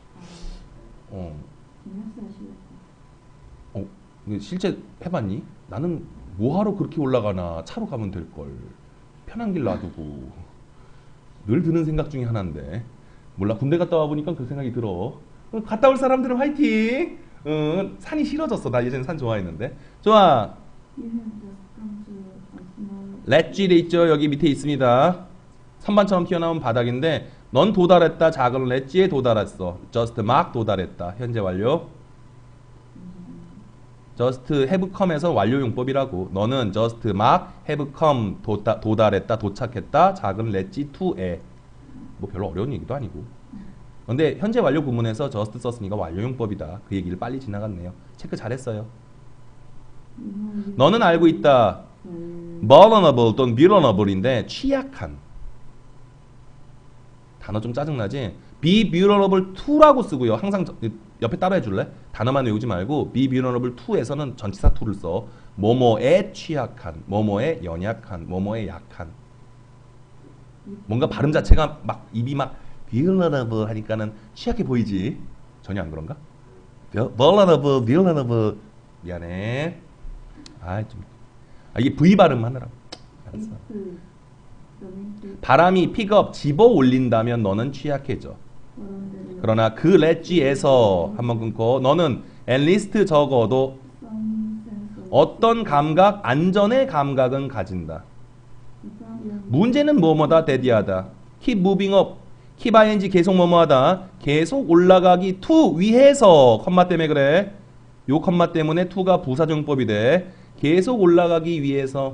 [SPEAKER 1] 이거 실제 해봤니? 나는 뭐하러 그렇게 올라가나, 차로 가면 될걸. 편한 길 놔두고. 늘 드는 생각 중에 하나인데, 몰라, 군대 갔다 와보니까 그 생각이 들어. 갔다 올 사람들은 화이팅! 산이 싫어졌어. 나 예전에 산 좋아했는데. 좋아. 렛쥐 돼 있죠. 여기 밑에 있습니다. 선반처럼 튀어나온 바닥인데, 넌 도달했다. 작은 렛쥐에 도달했어. just 막 도달했다. 현재 완료. just have come에서 완료용법이라고. 너는 just 막 have come 도달했다. 도착했다. 작은 렛쥐 to에. 뭐 별로 어려운 얘기도 아니고. 근데 현재 완료 구문에서 just 썼으니까 완료용법이다. 그 얘기를 빨리 지나갔네요. 체크 잘했어요. 너는 알고 있다. vulnerable 또는 vulnerable인데 취약한. 단어 좀 짜증나지? be vulnerable to라고 쓰고요. 항상 옆에 따로 해줄래? 단어만 외우지 말고 be vulnerable to에서는 전치사 to를 써. 뭐뭐에 취약한, 뭐뭐에 연약한, 뭐뭐에 약한. 뭔가 발음 자체가 막 입이 막 vulnerable 하니까는 취약해 보이지? 전혀 안 그런가? vulnerable, vulnerable. 미안해. 이게 V 발음 하느라고. 알았어. 바람이 픽업, 집어 올린다면 너는 취약해져. 그러나 그 렛쥐에서 한번 끊고 너는 at 적어도 어떤 감각, 안전의 감각은 가진다. 문제는 뭐뭐다, 대디하다. keep moving up, keep ing 계속 뭐뭐하다. 계속 올라가기 to 위해서, 컴마 때문에 그래. 요 컴마 때문에 to가 부사정법이 돼. 계속 올라가기 위해서.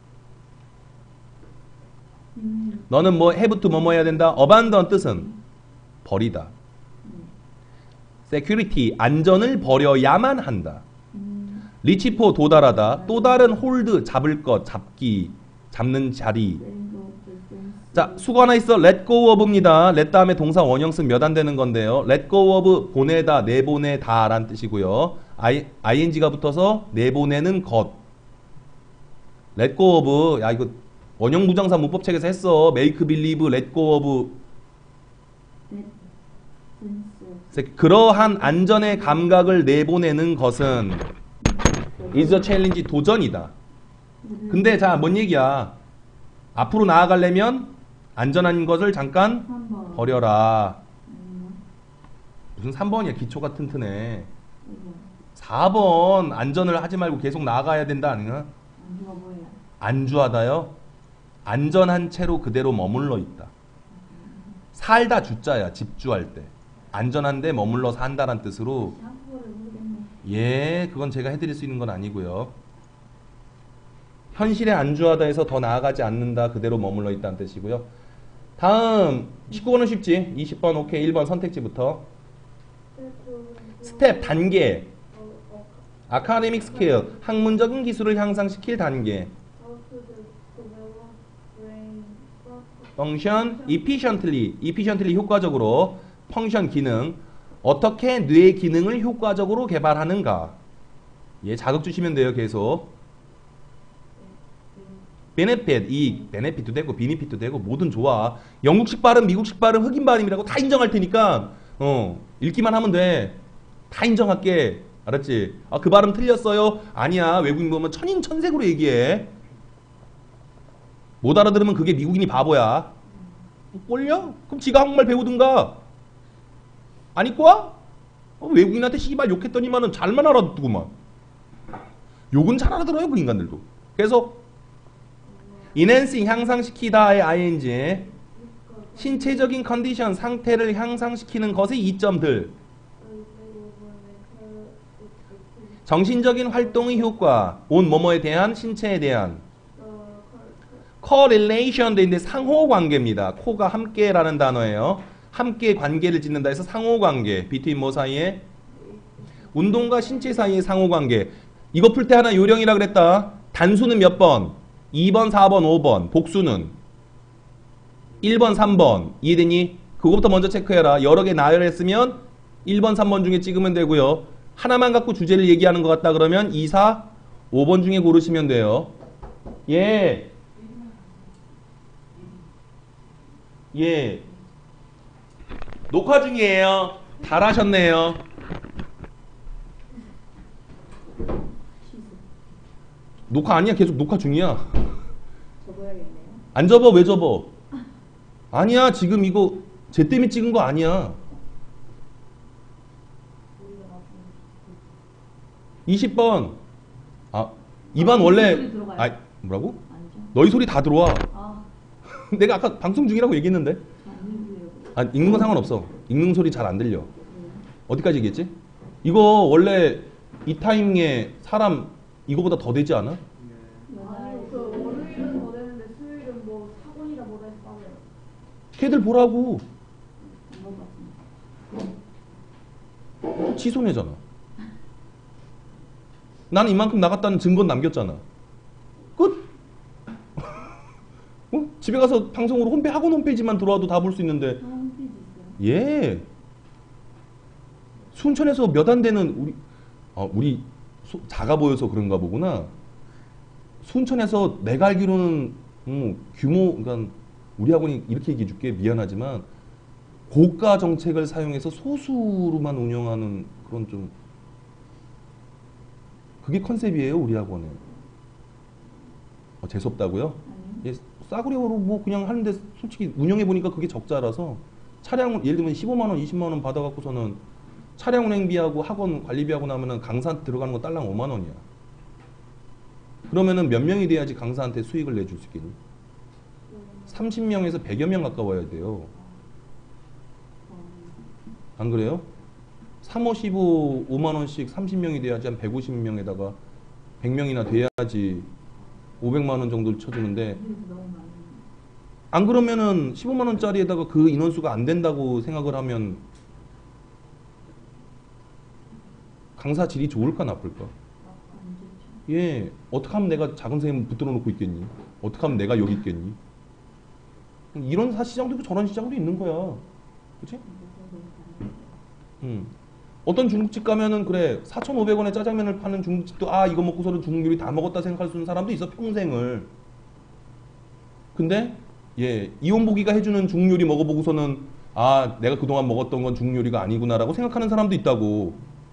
[SPEAKER 1] 너는 뭐 have to 뭐뭐 해야 된다. abandon 뜻은 버리다. security 안전을 버려야만 한다. reach for 도달하다. 또 다른 hold 잡을 것, 잡기, 잡는 자리. 자, 수고 하나 있어. let go of입니다. let 다음에 동사 원형승 몇 안 되는 건데요. let go of 보내다, 내보내다 라는 뜻이고요. ing가 붙어서 내보내는 것. let go of, 야 이거 원형 부정사 문법책에서 했어. make believe, let go of. 그러한 안전의 감각을 내보내는 것은 is a challenge, 도전이다. 근데 자, 뭔 얘기야? 앞으로 나아가려면 안전한 것을 잠깐 버려라. 무슨 3번이야? 기초가 튼튼해. 4번 안전을 하지 말고 계속 나아가야 된다 아니야? 안주하다요? 안전한 채로 그대로 머물러 있다. 살다 주자야. 집주할 때. 안전한데 머물러 산다란 뜻으로. 예, 그건 제가 해드릴 수 있는 건 아니고요. 현실에 안주하다에서 더 나아가지 않는다. 그대로 머물러 있다는 뜻이고요. 다음 19번은 쉽지. 20번 오케이. 1번 선택지부터. 스텝 단계. 아카데믹 스킬 학문적인 기술을 향상시킬 단계. 펑션 efficiently 효과적으로. 펑션 기능 어떻게 뇌의 기능을 효과적으로 개발하는가. 예, 자극 주시면 돼요. 계속. benefit 이익, benefit도 되고 benefit도 되고 뭐든 좋아. 영국식 발음, 미국식 발음, 흑인 발음이라고 다 인정할 테니까 읽기만 하면 돼. 다 인정할게. 알았지? 아, 그 발음 틀렸어요. 아니야. 외국인 보면 천인천색으로 얘기해. 못 알아들으면 그게 미국인이 바보야. 꼴려? 그럼 지가 한국말 배우든가. 안 입고 와? 외국인한테 씨발 욕했더니만은 잘만 알아듣구만. 욕은 잘 알아들어요. 그 인간들도. 그래서 enhancing 향상시키다의 ing 신체적인 컨디션 상태를 향상시키는 것의 이점들. 정신적인 활동의 효과 온 뭐뭐에 대한 신체에 대한 correlation 되는데 상호관계입니다. 코가 함께라는 단어예요. 함께 관계를 짓는다 해서 상호관계. between 뭐 사이에? 운동과 신체 사이의 상호관계. 이거 풀 때 하나 요령이라 그랬다. 단수는 몇 번? 2번, 4번, 5번. 복수는 1번, 3번. 이해되니? 그거부터 먼저 체크해라. 여러 개 나열했으면 1번, 3번 중에 찍으면 되고요. 하나만 갖고 주제를 얘기하는 것 같다 그러면 2, 4, 5번 중에 고르시면 돼요. 예. 예. 녹화 중이에요. 잘하셨네요. 녹화 아니야. 계속 녹화 중이야.
[SPEAKER 2] 접어야겠네요.
[SPEAKER 1] 안 접어. 왜 접어? 아니야. 지금 이거 쟤 때문에 찍은 거 아니야. 20번. 아, 2번 원래
[SPEAKER 2] 소리 들어가요?
[SPEAKER 1] 아, 뭐라고?
[SPEAKER 2] 아니죠?
[SPEAKER 1] 너희 소리 다 들어와.
[SPEAKER 2] 아,
[SPEAKER 1] 내가 아까 방송 중이라고 얘기했는데.
[SPEAKER 2] 안 읽으려고.
[SPEAKER 1] 아, 읽는 건 상관없어. 읽는 소리 잘 안 들려. 어디까지 얘기했지? 이거 원래 이 타임에 사람 이거보다 더 되지 않아?
[SPEAKER 2] 아니요, 그 월요일은 더 되는데 수요일은 뭐 사곤이나 뭐다 해서 빠져요.
[SPEAKER 1] 걔들 보라고.
[SPEAKER 2] 그런 것 같습니다.
[SPEAKER 1] 취소내잖아. 나는 이만큼 나갔다는 증거는 남겼잖아. 끝. 어? 집에 가서 방송으로 학원 홈페이지만 들어와도 다 볼 수 있는데.
[SPEAKER 2] 홈페이지 있어요?
[SPEAKER 1] 예. 순천에서 몇 안 되는 우리 작아 보여서 그런가 보구나. 순천에서 내가 알기로는 규모, 그러니까 우리 학원이 이렇게 얘기해 줄게. 미안하지만 고가 정책을 사용해서 소수로만 운영하는 그런 좀 그게 컨셉이에요, 우리 학원에. 재수없다고요?
[SPEAKER 2] 아니요.
[SPEAKER 1] 예, 싸구려로 뭐 그냥 하는데 솔직히 운영해 보니까 그게 적자라서 차량 예를 들면 15만 원, 20만 원 받아 갖고서는 차량 운행비하고 학원 관리비하고 나면은 강사한테 들어가는 거 딸랑 5만 원이야. 그러면은 몇 명이 돼야지 강사한테 수익을 내줄 수 있겠니? 30명에서 100여 명 가까워야 돼요. 안 그래요? 3, 5, 15, 5만 원씩 30명이 돼야지 한 150명에다가 100명이나 돼야지 500만 원 정도를 쳐주는데
[SPEAKER 2] 그래서 너무 많이.
[SPEAKER 1] 안 그러면은 15만 원짜리에다가 그 인원수가 안 된다고 생각을 하면 강사 질이 좋을까 나쁠까?
[SPEAKER 2] 안 좋죠.
[SPEAKER 1] 예, 어떻게 하면 내가 작은 선생님 붙들어 놓고 있겠니? 어떻게 하면 내가 여기 있겠니? 이런 시장도 있고 저런 시장도 있는 거야. 그치? 어떤 중국집 가면은 그래 4,500원에 짜장면을 파는 중국집도 아 이거 먹고서는 중국 요리 다 먹었다 생각할 수 있는 사람도 있어 평생을. 근데 예 이혼보기가 해주는 중국 요리 먹어보고서는 아 내가 그동안 먹었던 건 중국 요리가 아니구나라고 생각하는 사람도 있다고.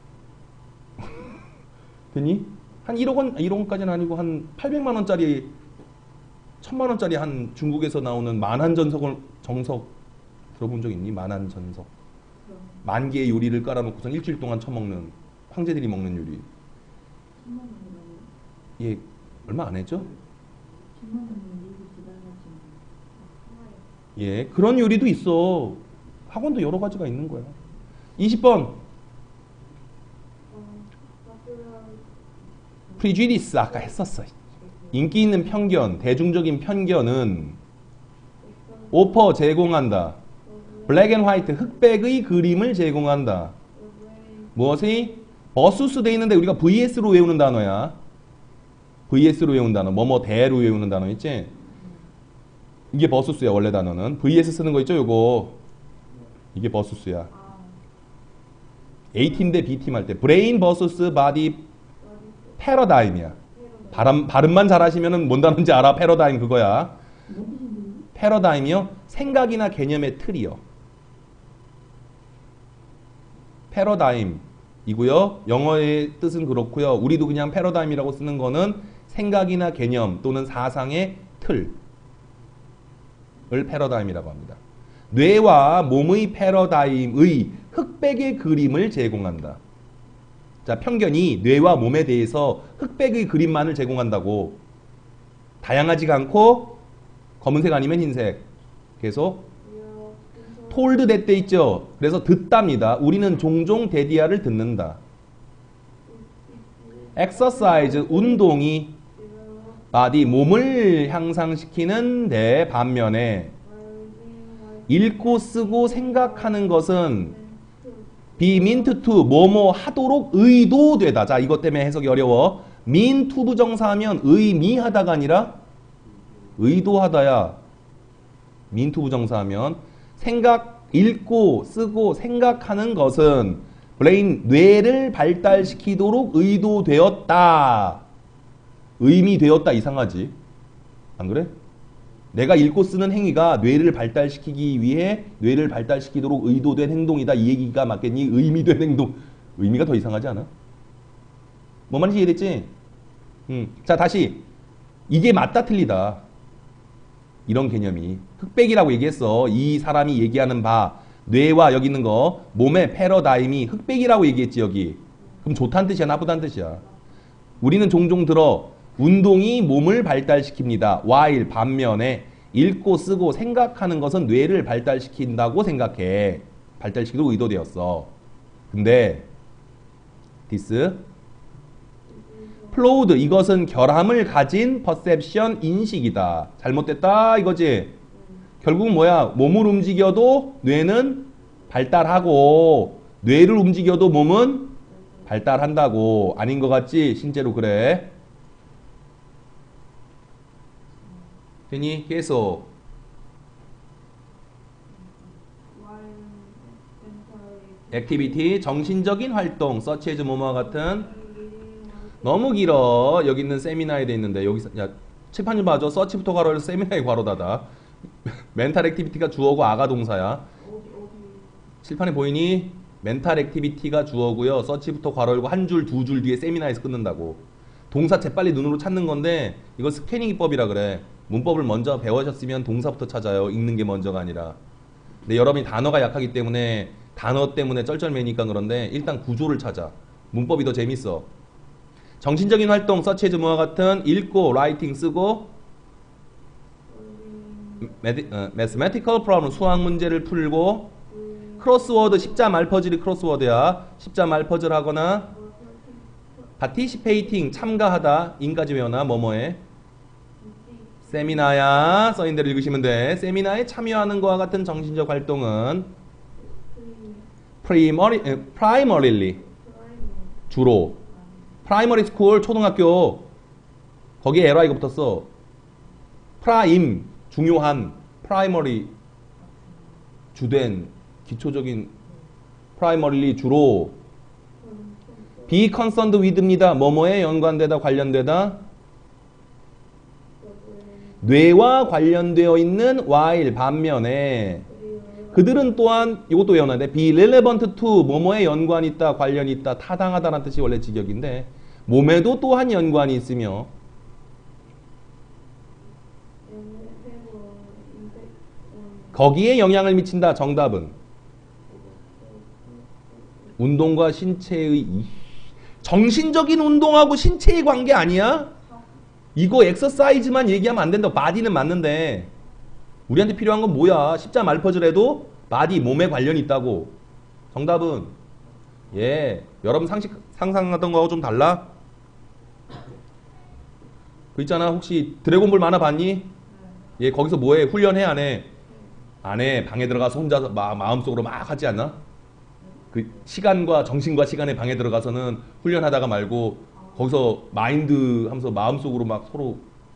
[SPEAKER 1] 됐니? 한 1억 원, 1억 원까지는 아니고 한 800만 원짜리 1000만 원짜리 한 중국에서 나오는 정석 들어본 적 있니? 만한전석. 만 개의 요리를 깔아놓고서 일주일 동안 처먹는 황제들이 먹는 요리.
[SPEAKER 2] 10만 원이라고.
[SPEAKER 1] 예, 얼마 안 했죠?
[SPEAKER 2] 10만 원이면 일부 지나갔지만.
[SPEAKER 1] 예, 그런 요리도 있어. 학원도 여러 가지가 있는 거야. 20번. 프리주디스 아까 했었어. 인기 있는 편견, 대중적인 편견은 오퍼 제공한다. 블랙 앤 화이트, 흑백의 그림을 제공한다. 무엇이? 버수스 돼 있는데 우리가 VS로 외우는 단어야. VS로 외우는 단어, 뭐뭐 대로 외우는 단어 있지? 이게 버수스야 원래 단어는. VS 쓰는 거 있죠 요거. 이게 버수스야. A팀 대 B팀 할 때 브레인 버수스 바디 패러다임이야. 발음만 잘하시면은 뭔 단어인지 알아. 패러다임 그거야. 패러다임이요? 생각이나 개념의 틀이요. 패러다임이고요. 영어의 뜻은 그렇고요. 우리도 그냥 패러다임이라고 쓰는 거는 생각이나 개념 또는 사상의 틀을 패러다임이라고 합니다. 뇌와 몸의 패러다임의 흑백의 그림을 제공한다. 자, 편견이 뇌와 몸에 대해서 흑백의 그림만을 제공한다고. 다양하지가 않고 검은색 아니면 흰색. 계속 톨드 됐대 있죠. 그래서 듣답니다. 우리는 종종 데디아를 듣는다. 엑서사이즈 운동이 바디 몸을 향상시키는데 반면에 읽고 쓰고 생각하는 것은 비민트 투 뭐뭐 하도록 의도되다. 자 이것 때문에 해석이 어려워. 민투 부정사하면 의미하다가 아니라 의도하다야. 민투 부정사하면 읽고 쓰고 생각하는 것은 브레인 뇌를 발달시키도록 의도되었다. 의미되었다 이상하지? 안 그래? 내가 읽고 쓰는 행위가 뇌를 발달시키기 위해 뇌를 발달시키도록 의도된 행동이다. 이 얘기가 맞겠니? 의미된 행동. 의미가 더 이상하지 않아? 뭔 말인지 이해됐지? 자, 다시. 이게 맞다 틀리다. 이런 개념이. 흑백이라고 얘기했어. 이 사람이 얘기하는 바, 뇌와 여기 있는 거, 몸의 패러다임이 흑백이라고 얘기했지, 여기. 그럼 좋다는 뜻이야, 나쁘다는 뜻이야. 우리는 종종 들어 운동이 몸을 발달시킵니다. while 반면에 읽고 쓰고 생각하는 것은 뇌를 발달시킨다고 생각해. 발달시키도록 의도되었어. 근데 this flawed 이것은 결함을 가진 perception 인식이다. 잘못됐다 이거지. 결국은 뭐야? 몸을 움직여도 뇌는 발달하고 뇌를 움직여도 몸은 발달한다고. 아닌 것 같지? 실제로 그래. 되니? 계속. 액티비티, 정신적인 활동, such as 뭐뭐와 같은. 너무 길어. 여기 있는 세미나에 돼 있는데 여기 야 칠판 좀 봐줘. 서치부터 괄호를 세미나에 괄호 닫아. 멘탈 액티비티가 주어고 아가 동사야. 칠판에 보이니? 멘탈 액티비티가 주어고요. 서치부터 괄호 열고 한 줄, 두 줄 뒤에 세미나에서 끊는다고. 동사 재빨리 눈으로 찾는 건데 이거 스캐닝 기법이라 그래. 문법을 먼저 배우셨으면 동사부터 찾아요. 읽는 게 먼저가 아니라. 근데 여러분이 단어가 약하기 때문에 단어 때문에 쩔쩔매니까 그런데 일단 구조를 찾아. 문법이 더 재밌어. 정신적인 활동, such as 뭐와 같은 읽고, writing 쓰고 mathematical problem, 수학 문제를 풀고 크로스워드, 십자 말퍼즐이 크로스워드야. 십자 말퍼즐 하거나 participating, 참가하다, 인까지 외워놔, 뭐뭐에 세미나야. 써인 대로 읽으시면 돼. 세미나에 참여하는 것과 같은 정신적 활동은 primarily 주로 프라이머리 스쿨 초등학교 거기에 LI가 붙었어. 프라임 중요한 프라이머리 주된 기초적인 프라이머리 주로 be concerned with입니다. 뭐뭐에 연관되다 관련되다 뇌와 관련되어 있는 while 반면에 그들은 또한 이것도 외워놔야 돼. be relevant to 뭐뭐에 연관이 있다 관련이 있다 타당하다라는 뜻이 원래 직역인데 몸에도 또한 연관이 있으며 거기에 영향을 미친다. 정답은 운동과 신체의 정신적인 운동하고 신체의 관계 아니야? 이거 엑서사이즈만 얘기하면 안 된다. 바디는 맞는데 우리한테 필요한 건 뭐야? 십자 말퍼즐에도 바디 몸에 관련이 있다고. 정답은 예. 여러분 상상하던 거하고 좀 달라? 그 있잖아. 혹시 드래곤볼 만화 봤니? 예, 거기서 뭐해? 훈련해 안 해? 안 해. 방에 들어가서 혼자서 마음속으로 막 하지 않나? 그 시간과 정신과 시간의 방에 들어가서는 훈련하다가 말고 거기서 마인드 하면서 마음속으로 막 서로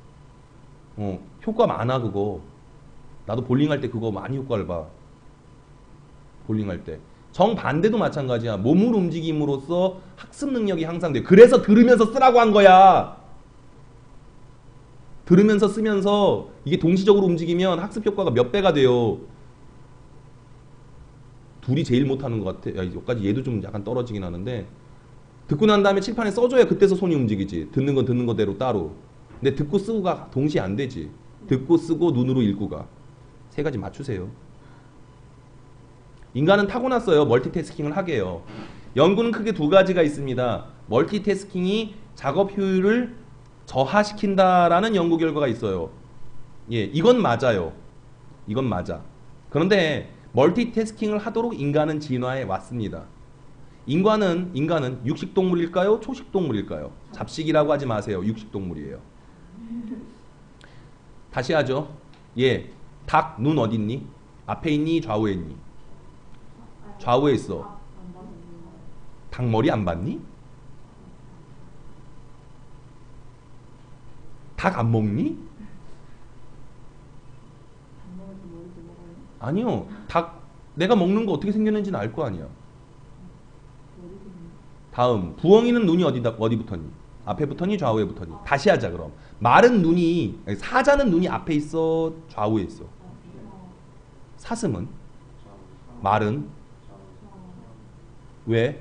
[SPEAKER 1] 효과 많아 그거. 나도 볼링할 때 그거 많이 효과를 봐. 볼링할 때. 정반대도 마찬가지야. 몸을 움직임으로써 학습 능력이 향상돼. 그래서 들으면서 쓰라고 한 거야. 들으면서 쓰면서 이게 동시적으로 움직이면 학습 효과가 몇 배가 돼요. 둘이 제일 못하는 것 같아. 야, 여기까지 얘도 좀 약간 떨어지긴 하는데 듣고 난 다음에 칠판에 써줘야 그때서 손이 움직이지. 듣는 건 듣는 거대로 따로. 근데 듣고 쓰고가 동시에 안 되지. 듣고 쓰고 눈으로 읽고가. 세 가지 맞추세요. 인간은 타고났어요. 멀티태스킹을 하게 해요. 연구는 크게 두 가지가 있습니다. 멀티태스킹이 작업 효율을 저하시킨다라는 연구 결과가 있어요. 예, 이건 맞아요. 이건 맞아. 그런데 멀티태스킹을 하도록 인간은 진화해 왔습니다. 인간은 육식동물일까요? 초식동물일까요? 잡식이라고 하지 마세요. 육식동물이에요. 다시 하죠. 예, 닭 눈 어디 있니? 앞에 있니? 좌우에 있니? 좌우에 있어. 닭 머리 안 봤니? 닭 안 먹니? 아니요. 닭 내가 먹는 거 어떻게 생겼는지는 알 거 아니야. 다음 부엉이는 눈이 어디 붙었니? 앞에 붙었니? 좌우에 붙었니? 다시 하자 그럼. 말은 눈이 사자는 눈이 앞에 있어? 좌우에 있어? 사슴은? 말은? 왜?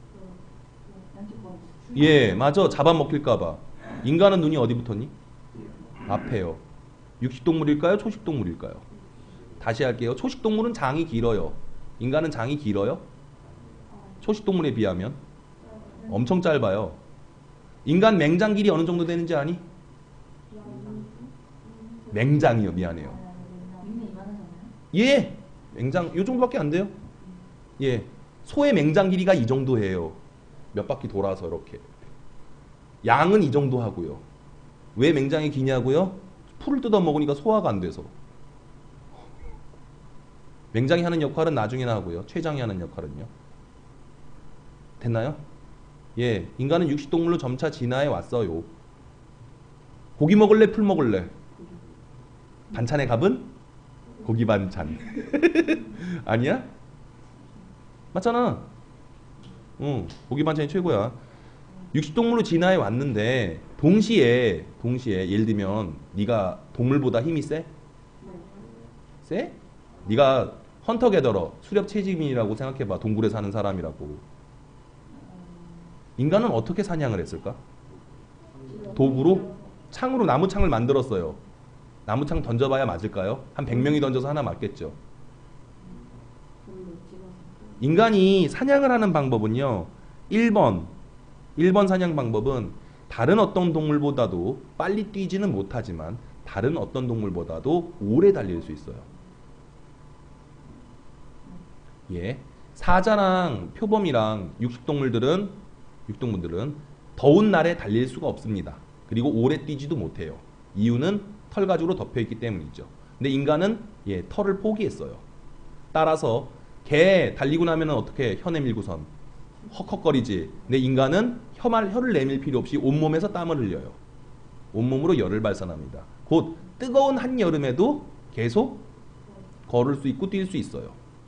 [SPEAKER 1] 예, 맞아. 잡아먹힐까봐. 인간은 눈이 어디 붙었니? 앞에요. 육식동물일까요? 초식동물일까요? 다시 할게요. 초식동물은 장이 길어요. 인간은 장이 길어요? 초식동물에 비하면 엄청 짧아요. 인간 맹장 길이 어느 정도 되는지 아니? 맹장이요. 미안해요. 예, 맹장 이 정도밖에 안 돼요. 예, 소의 맹장 길이가 이 정도예요. 몇 바퀴 돌아서 이렇게. 양은 이 정도 하고요. 왜 맹장이 기냐고요? 풀을 뜯어 먹으니까 소화가 안 돼서. 맹장이 하는 역할은 나중에나 하고요. 췌장이 하는 역할은요. 됐나요? 예, 인간은 육식동물로 점차 진화해 왔어요. 고기 먹을래? 풀 먹을래? 반찬의 값은? 고기 반찬. 아니야? 맞잖아. 응, 고기 반찬이 최고야. 육식동물로 진화해 왔는데 동시에 예를 들면 네가 동물보다 힘이 세? 세? 네가 헌터 게더러 수렵 채집인이라고 생각해봐. 동굴에 사는 사람이라고. 인간은 어떻게 사냥을 했을까? 도구로? 창으로 나무창을 만들었어요. 나무창 던져봐야 맞을까요? 한 100명이 던져서 하나 맞겠죠. 인간이 사냥을 하는 방법은요. 1번 사냥 방법은 다른 어떤 동물보다도 빨리 뛰지는 못하지만 다른 어떤 동물보다도 오래 달릴 수 있어요. 예, 사자랑 표범이랑 육식동물들은 더운 날에 달릴 수가 없습니다. 그리고 오래 뛰지도 못해요. 이유는 털 가죽으로 덮여있기 때문이죠. 근데 인간은 털을 포기했어요. 따라서 개 달리고 나면 어떻게 혀 내밀고선 헉헉거리지. 근데 인간은 혀를 내밀 필요 없이 온몸에서 땀을 흘려요. 온몸으로 열을 발산합니다. 곧 뜨거운 한여름에도 계속 걸을 수 있고 뛸 수 있어요.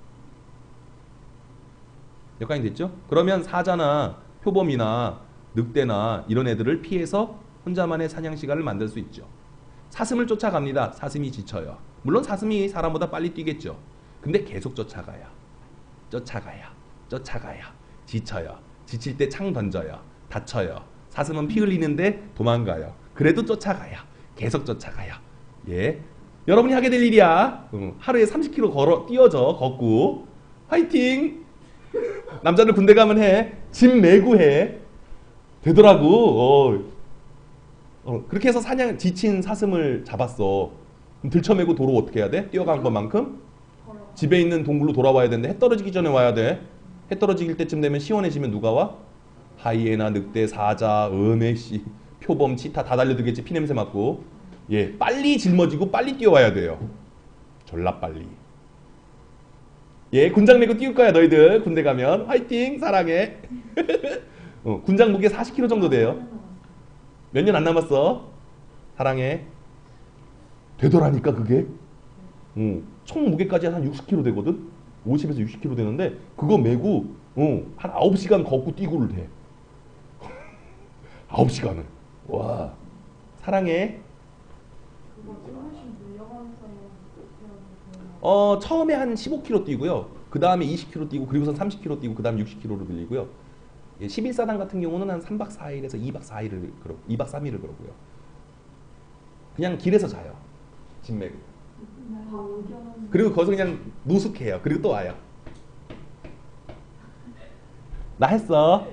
[SPEAKER 1] 여기까지 됐죠? 그러면 사자나 표범이나 늑대나 이런 애들을 피해서 혼자만의 사냥 시간을 만들 수 있죠. 사슴을 쫓아갑니다. 사슴이 지쳐요. 물론 사슴이 사람보다 빨리 뛰겠죠. 근데 계속 쫓아가요. 지쳐요. 지칠 때 창 던져요. 다쳐요. 사슴은 피 흘리는데 도망가요. 그래도 쫓아가요. 계속 쫓아가요. 예, 여러분이 하게 될 일이야. 하루에 30km 뛰어져. 걷고. 화이팅! 남자들 군대 가면 해. 짐 메고 해. 되더라고. 그렇게 해서 지친 사슴을 잡았어. 그럼 들쳐매고 도로 어떻게 해야 돼? 뛰어간 것만큼? 집에 있는 동굴로 돌아와야 되는데 해 떨어지기 전에 와야 돼. 해 떨어질 때쯤 되면 시원해지면 누가 와? 하이에나, 늑대, 사자, 은해씨, 표범, 치타 다 달려들겠지. 피냄새 맡고. 예, 빨리 짊어지고 빨리 뛰어와야 돼요. 졸라 빨리. 예, 군장 메고 띄울 거야 너희들. 군대 가면. 화이팅! 사랑해. 군장 무게 40kg 정도 돼요. 몇 년 안 남았어. 사랑해. 되더라니까 그게. 총 무게까지 한 60kg 되거든. 50에서 60kg 되는데 그거 메고 한 9시간 걷고 뛰고를 돼. 9시간을. 와, 사랑해. 처음에 한 15km 뛰고요. 그 다음에 20km 뛰고 그리고선 30km 뛰고 그 다음에 60km로 늘리고요. 11사단 같은 경우는 한 3박 4일에서 2박 4일을 2박 3일을 그러고요. 그냥 길에서 자요. 짐 메고. 그리고 거기서 그냥 노숙해요. 그리고 또 와요. 나 했어.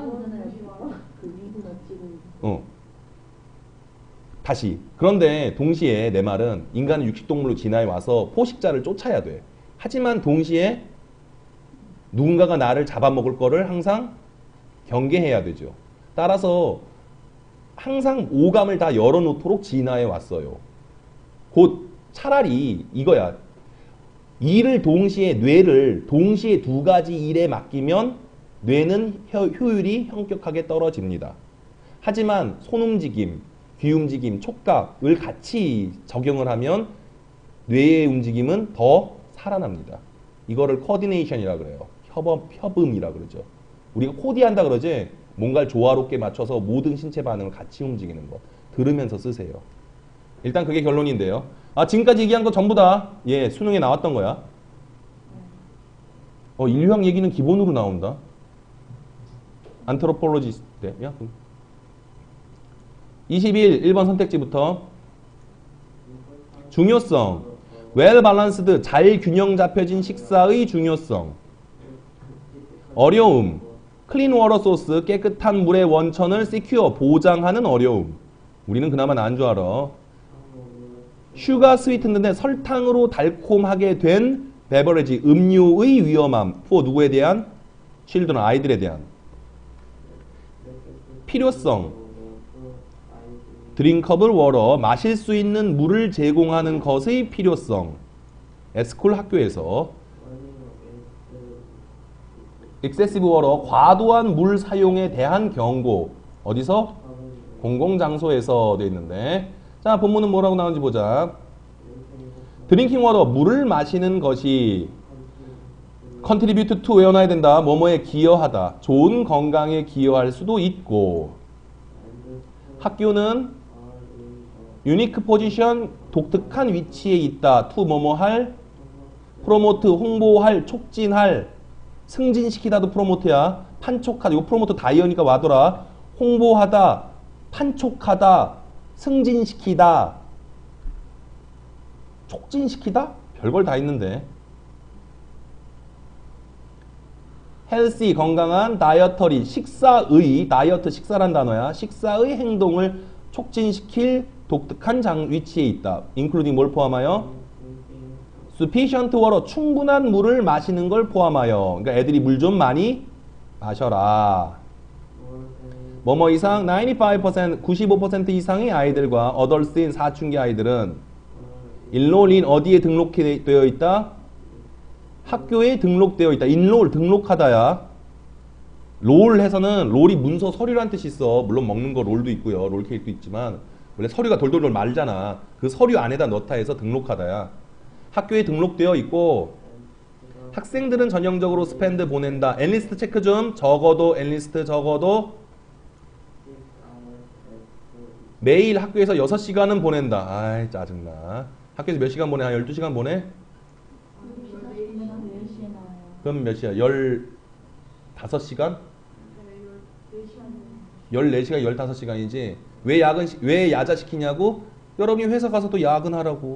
[SPEAKER 1] 다시. 그런데 동시에 내 말은 인간은 육식동물로 진화해 와서 포식자를 쫓아야 돼. 하지만 동시에 누군가가 나를 잡아먹을 거를 항상 경계해야 되죠. 따라서 항상 오감을 다 열어놓도록 진화해 왔어요. 곧 차라리 이거야. 뇌를 동시에 두 가지 일에 맡기면 뇌는 효율이 현격하게 떨어집니다. 하지만 손 움직임, 귀 움직임, 촉각을 같이 적용을 하면 뇌의 움직임은 더 살아납니다. 이거를 코디네이션이라 그래요. 협음이라 그러죠. 우리가 코디한다 그러지 뭔가를 조화롭게 맞춰서 모든 신체 반응을 같이 움직이는 것. 들으면서 쓰세요. 일단 그게 결론인데요. 아, 지금까지 얘기한 거 전부 다 예, 수능에 나왔던 거야. 인류학 얘기는 기본으로 나온다. 안트로폴로지스트야. 21, 1번 선택지부터. 중요성. well balanced, 잘 균형 잡혀진 식사의 중요성. 어려움. clean water source, 깨끗한 물의 원천을 secure, 보장하는 어려움. 우리는 그나마 난 줄 알아. 슈가 스위트인데 설탕으로 달콤하게 된 베버리지, 음료의 위험함. for 누구에 대한? children, 아이들에 대한. 필요성. drinkable water, 마실 수 있는 물을 제공하는 것의 필요성. 에스쿨 학교에서. excessive water, 과도한 물 사용에 대한 경고. 어디서? 공공장소에서 되어 있는데. 자, 본문은 뭐라고 나오는지 보자. 드링킹 워터, 물을 마시는 것이 contribute to, 외워놔야 된다. 뭐뭐에 기여하다. 좋은 건강에 기여할 수도 있고. 학교는 unique position, 독특한 위치에 있다. to 뭐뭐 할, promote, 홍보할, 촉진할, 승진시키다도 프로모트야. 판촉하다. 이거 프로모트 다이어니까 와더라. 홍보하다, 판촉하다, 승진시키다, 촉진시키다? 별걸 다 있는데. 헬시, 건강한, 다이어터리, 식사의, 다이어트 식사란 단어야. 식사의 행동을 촉진시킬 독특한 위치에 있다. including 뭘 포함하여? sufficient water, 충분한 물을 마시는 걸 포함하여. 그러니까 애들이 물 좀 많이 마셔라. 뭐뭐 이상 95%, 95% 이상의 아이들과 adults인 사춘기 아이들은 enroll 어디에 등록되어 있다? 학교에 등록되어 있다. enroll, 등록하다야. 롤 해서는 롤이 문서 서류란 뜻이 있어. 물론 먹는 거 롤도 있고요. 롤케이크도 있지만 원래 서류가 돌돌돌 말잖아. 그 서류 안에다 넣다 해서 등록하다야. 학교에 등록되어 있고 학생들은 전형적으로 스펜드 보낸다. 엔리스트 체크 좀. 적어도 엔리스트 적어도 매일 학교에서 6시간은 보낸다. 아이 짜증나. 학교에서 몇 시간 보내? 한 12시간 보내? 그럼 몇 시야? 15시간? 14시간, 15시간이지. 왜 야자 시키냐고? 여러분이 회사 가서도 야근하라고.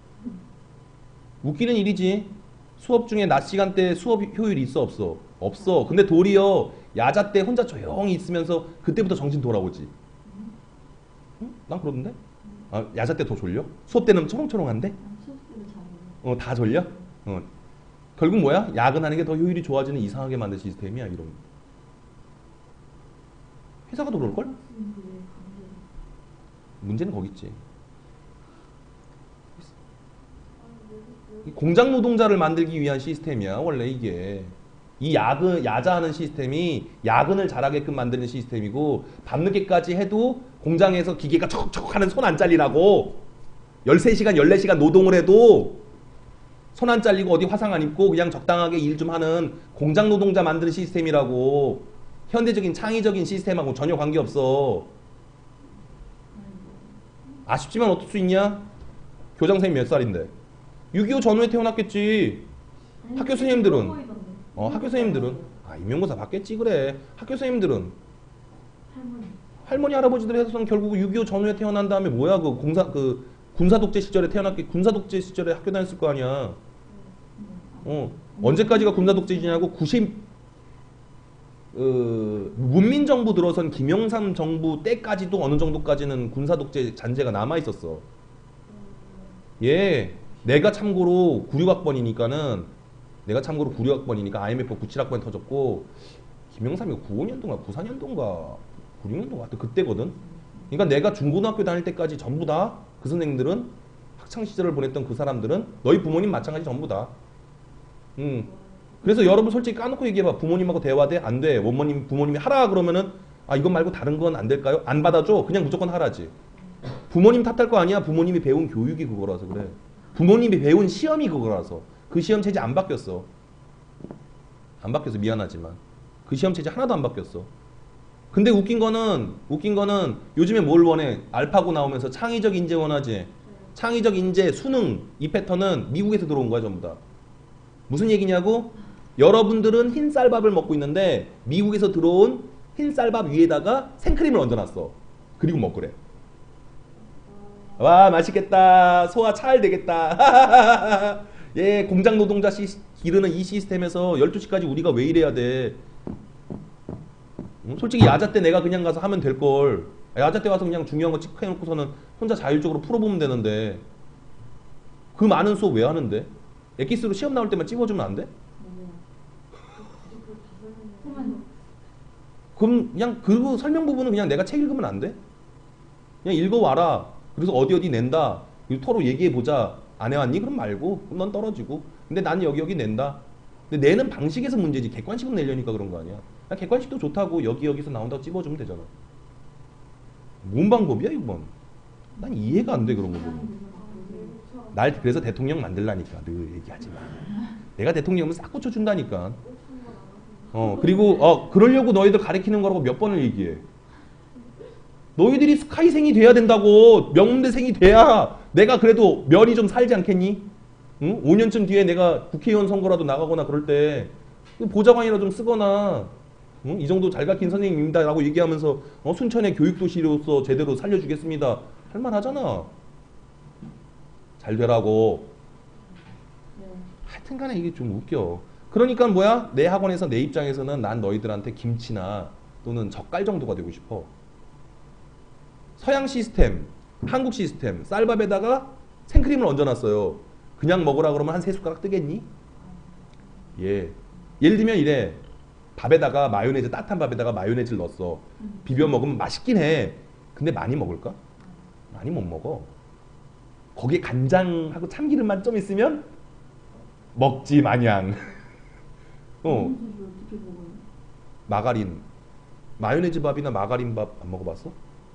[SPEAKER 1] 웃기는 일이지. 수업 중에 낮 시간대 수업 효율이 있어 없어? 없어. 근데 도리어 야자 때 혼자 조용히 있으면서 그때부터 정신 돌아오지. 응? 난 그러던데? 아, 야자 때 더 졸려? 수업 때는 초롱초롱한데? 다 졸려? 결국 뭐야? 야근하는 게 더 효율이 좋아지는 이상하게 만든 시스템이야. 이런. 회사가 더 그럴걸? 문제는 거기 있지. 공장 노동자를 만들기 위한 시스템이야. 원래 이게. 이 야자하는 시스템이 야근을 잘하게끔 만드는 시스템이고, 밤늦게까지 해도 공장에서 기계가 척척 하는 손 안 잘리라고. 13시간, 14시간 노동을 해도 손 안 잘리고 어디 화상 안 입고 그냥 적당하게 일 좀 하는 공장 노동자 만드는 시스템이라고. 현대적인 창의적인 시스템하고 전혀 관계없어. 아쉽지만 어떨 수 있냐? 교장선생님 몇 살인데? 6.25 전후에 태어났겠지. 학교 선생님들은. 학교 선생님들은. 임용고사 받겠지 그래. 학교 선생님들은. 할머니 할아버지들 해서는 결국 6.25 전후에 태어난 다음에 뭐야 그 군사독재 시절에 태어났기, 군사독재 시절에 학교 다녔을 거 아니야. 언제까지가 군사독재지냐고. 문민정부 들어선 김영삼 정부 때까지도 어느 정도까지는 군사독재 잔재가 남아있었어. 예, 내가 참고로 96학번이니까 IMF 97학번에 터졌고, 김영삼이 95년도인가 94년도인가 96년도인가 하여튼 그때거든. 그러니까 내가 중고등학교 다닐 때까지 전부 다 그 선생님들은, 학창시절을 보냈던 그 사람들은 너희 부모님 마찬가지 전부 다. 그래서 여러분 솔직히 까놓고 얘기해봐. 부모님하고 대화돼? 안 돼. 부모님이 하라 그러면은 이건 말고 다른 건 안 될까요? 안 받아줘. 그냥 무조건 하라지. 부모님 탓할 거 아니야. 부모님이 배운 교육이 그거라서 그래. 부모님이 배운 시험이 그거라서. 그 시험 체제 안 바뀌었어. 안 바뀌었어. 미안하지만 그 시험 체제 하나도 안 바뀌었어. 근데 웃긴 거는 요즘에 뭘 원해? 알파고 나오면서 창의적 인재 원하지. 창의적 인재 수능 이 패턴은 미국에서 들어온 거야 전부 다. 무슨 얘기냐고? 여러분들은 흰 쌀밥을 먹고 있는데 미국에서 들어온 흰 쌀밥 위에다가 생크림을 얹어놨어. 그리고 먹으래. 와 맛있겠다. 소화 잘 되겠다. 예, 공장 노동자 기르는 이 시스템에서 12시까지 우리가 왜 이래야 돼? 솔직히 야자 때 내가 그냥 가서 하면 될걸. 야자 때 와서 그냥 중요한 거 체크해놓고서는 혼자 자율적으로 풀어보면 되는데 그 많은 수업 왜 하는데? 엑기스로 시험 나올 때만 찍어주면 안 돼? 그럼 그냥 그 설명 부분은 그냥 내가 책 읽으면 안 돼? 그냥 읽어와라. 그래서 어디 낸다. 토로 얘기해보자. 안 해왔니? 그럼 말고. 그럼 넌 떨어지고. 근데 나는 여기 낸다. 근데 내는 방식에서 문제지. 객관식은 내려니까 그런 거 아니야. 나 객관식도 좋다고 여기서 나온다고 찝어주면 되잖아. 뭔 방법이야 이건? 난 이해가 안 돼 그런 거 보면. 날 그래서 대통령 만들라니까. 늘 얘기하지 마. 내가 대통령은 싹 고쳐준다니까. 그리고 그러려고 너희들 가르치는 거라고 몇 번을 얘기해. 너희들이 스카이생이 돼야 된다고. 명문대생이 돼야 내가 그래도 면이 좀 살지 않겠니? 응? 5년쯤 뒤에 내가 국회의원 선거라도 나가거나 그럴 때 보좌관이라 좀 쓰거나 응? 이 정도 잘 가르친 선생님입니다 라고 얘기하면서 순천의 교육도시로서 제대로 살려주겠습니다 할 만하잖아. 잘 되라고. 하여튼간에 이게 좀 웃겨. 그러니까 뭐야? 내 학원에서 내 입장에서는 난 너희들한테 김치나 또는 젓갈 정도가 되고 싶어. 서양 시스템, 한국 시스템, 쌀밥에다가 생크림을 얹어놨어요. 그냥 먹으라 그러면 한 3숟가락 뜨겠니? 예. 예를 들면 이래. 밥에다가 마요네즈, 따뜻한 밥에다가 마요네즈를 넣었어. 비벼 먹으면 맛있긴 해. 근데 많이 먹을까? 많이 못 먹어. 거기에 간장하고 참기름만 좀 있으면 먹지 마냥. 마가린. 마요네즈 밥이나 마가린 밥 안 먹어봤어?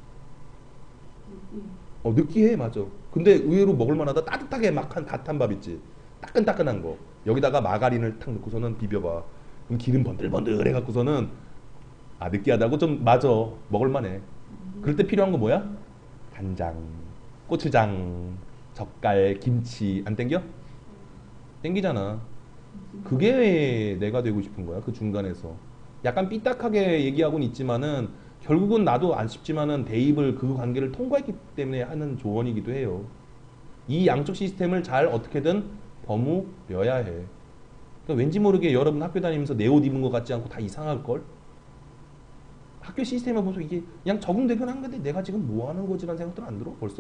[SPEAKER 1] 느끼해. 맞아. 근데 의외로 먹을만하다. 따뜻하게 막 한 갓 한 밥 있지. 따끈따끈한 거. 여기다가 마가린을 탁 넣고서는 비벼봐. 그럼 기름 번들번들 해갖고서는 느끼하다고 좀 맞아. 먹을만해. 그럴 때 필요한 거 뭐야? 간장, 고추장, 젓갈, 김치. 안 땡겨? 땡기잖아. 그게 내가 되고 싶은 거야. 그 중간에서. 약간 삐딱하게 얘기하고는 있지만은 결국은 나도 안 쉽지만은 대입을 그 관계를 통과했기 때문에 하는 조언이기도 해요. 이 양쪽 시스템을 잘 어떻게든 버무려야 해. 그러니까 왠지 모르게 여러분 학교 다니면서 내 옷 입은 것 같지 않고 다 이상할걸? 학교 시스템을 보면서 이게 그냥 적응되긴 한 건데 내가 지금 뭐 하는 거지라는 생각들 안 들어? 벌써?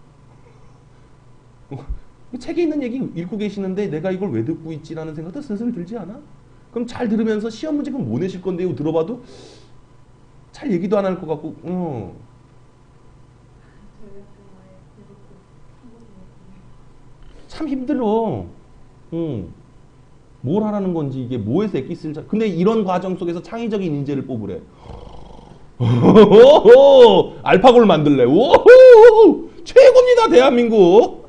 [SPEAKER 1] 책에 있는 얘기 읽고 계시는데 내가 이걸 왜 듣고 있지라는 생각도 슬슬 들지 않아? 그럼 잘 들으면서 시험 문제 그럼 뭐 내실 건데요? 들어봐도 잘 얘기도 안 할 것 같고 참 힘들어. 뭘 하라는 건지 이게 뭐에서 엑기스를 근데 이런 과정 속에서 창의적인 인재를 뽑으래. 알파고를 만들래. 오호! 최고입니다 대한민국.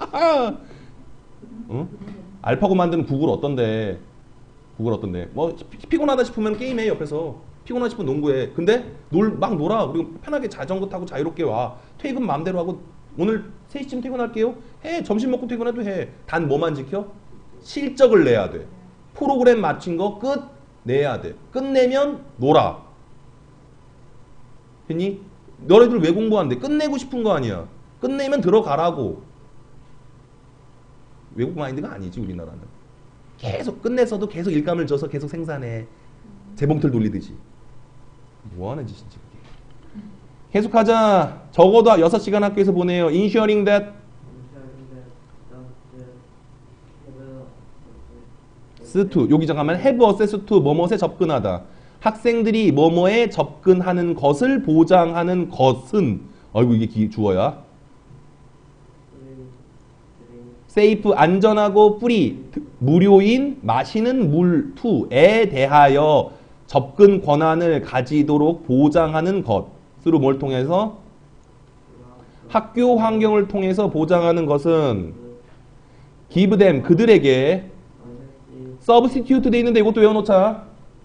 [SPEAKER 1] 알파고 만드는 구글 어떤데? 뭐 피곤하다 싶으면 게임해 옆에서. 피곤하다 싶으면 농구해. 근데 막 놀아. 그리고 편하게 자전거 타고 자유롭게 와. 퇴근 마음대로 하고 오늘 3시쯤 퇴근할게요. 해. 점심 먹고 퇴근해도 해. 단 뭐만 지켜? 실적을 내야 돼. 프로그램 맞춘 거 끝내야 돼. 끝내면 놀아. 했니? 너네들 왜 공부하는데? 끝내고 싶은 거 아니야. 끝내면 들어가라고. 외국 마인드가 아니지 우리나라는. 계속 끝내서도 계속 일감을 줘서 계속 생산해. 재봉틀 돌리듯이. 뭐하는 짓인지 그게. 계속하자. 적어도 6시간 학교에서 보내요. Ensuring that to 여기 잠깐만 have access to 뭐뭐에 접근하다. 학생들이 뭐뭐에 접근하는 것을 보장하는 것은 아이고 이게 주어야. safe 안전하고 free 무료인 마시는 물 to에 대하여 접근 권한을 가지도록 보장하는 것으로 뭘 통해서? 학교 환경을 통해서 보장하는 것은 give them 그들에게 substitute 돼 있는데 이것도 외워놓자.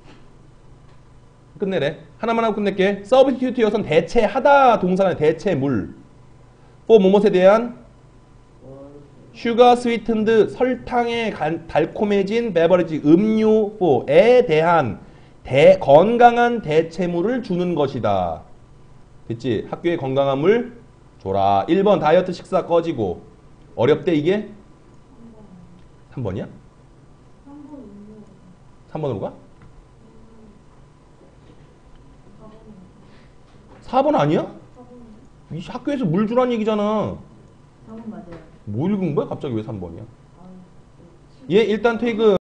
[SPEAKER 1] 끝내래. 하나만 하고 끝낼게. substitute 여선 대체하다 동사는 대체물. for 뭐뭇에 대한 sugar sweetened 설탕에 달콤해진 beverage 음료 for에 대한 건강한 대체물을 주는 것이다. 됐지? 학교에 건강한 물 줘라. 1번 다이어트 식사 꺼지고. 어렵대 이게? 3번이야? 3번으로 가? 4번 아니야? 이 학교에서 물 주라는 얘기잖아.
[SPEAKER 3] 4번 맞아요.
[SPEAKER 1] 뭐 읽은 거야? 갑자기 왜 3번이야? 얘 일단 퇴근.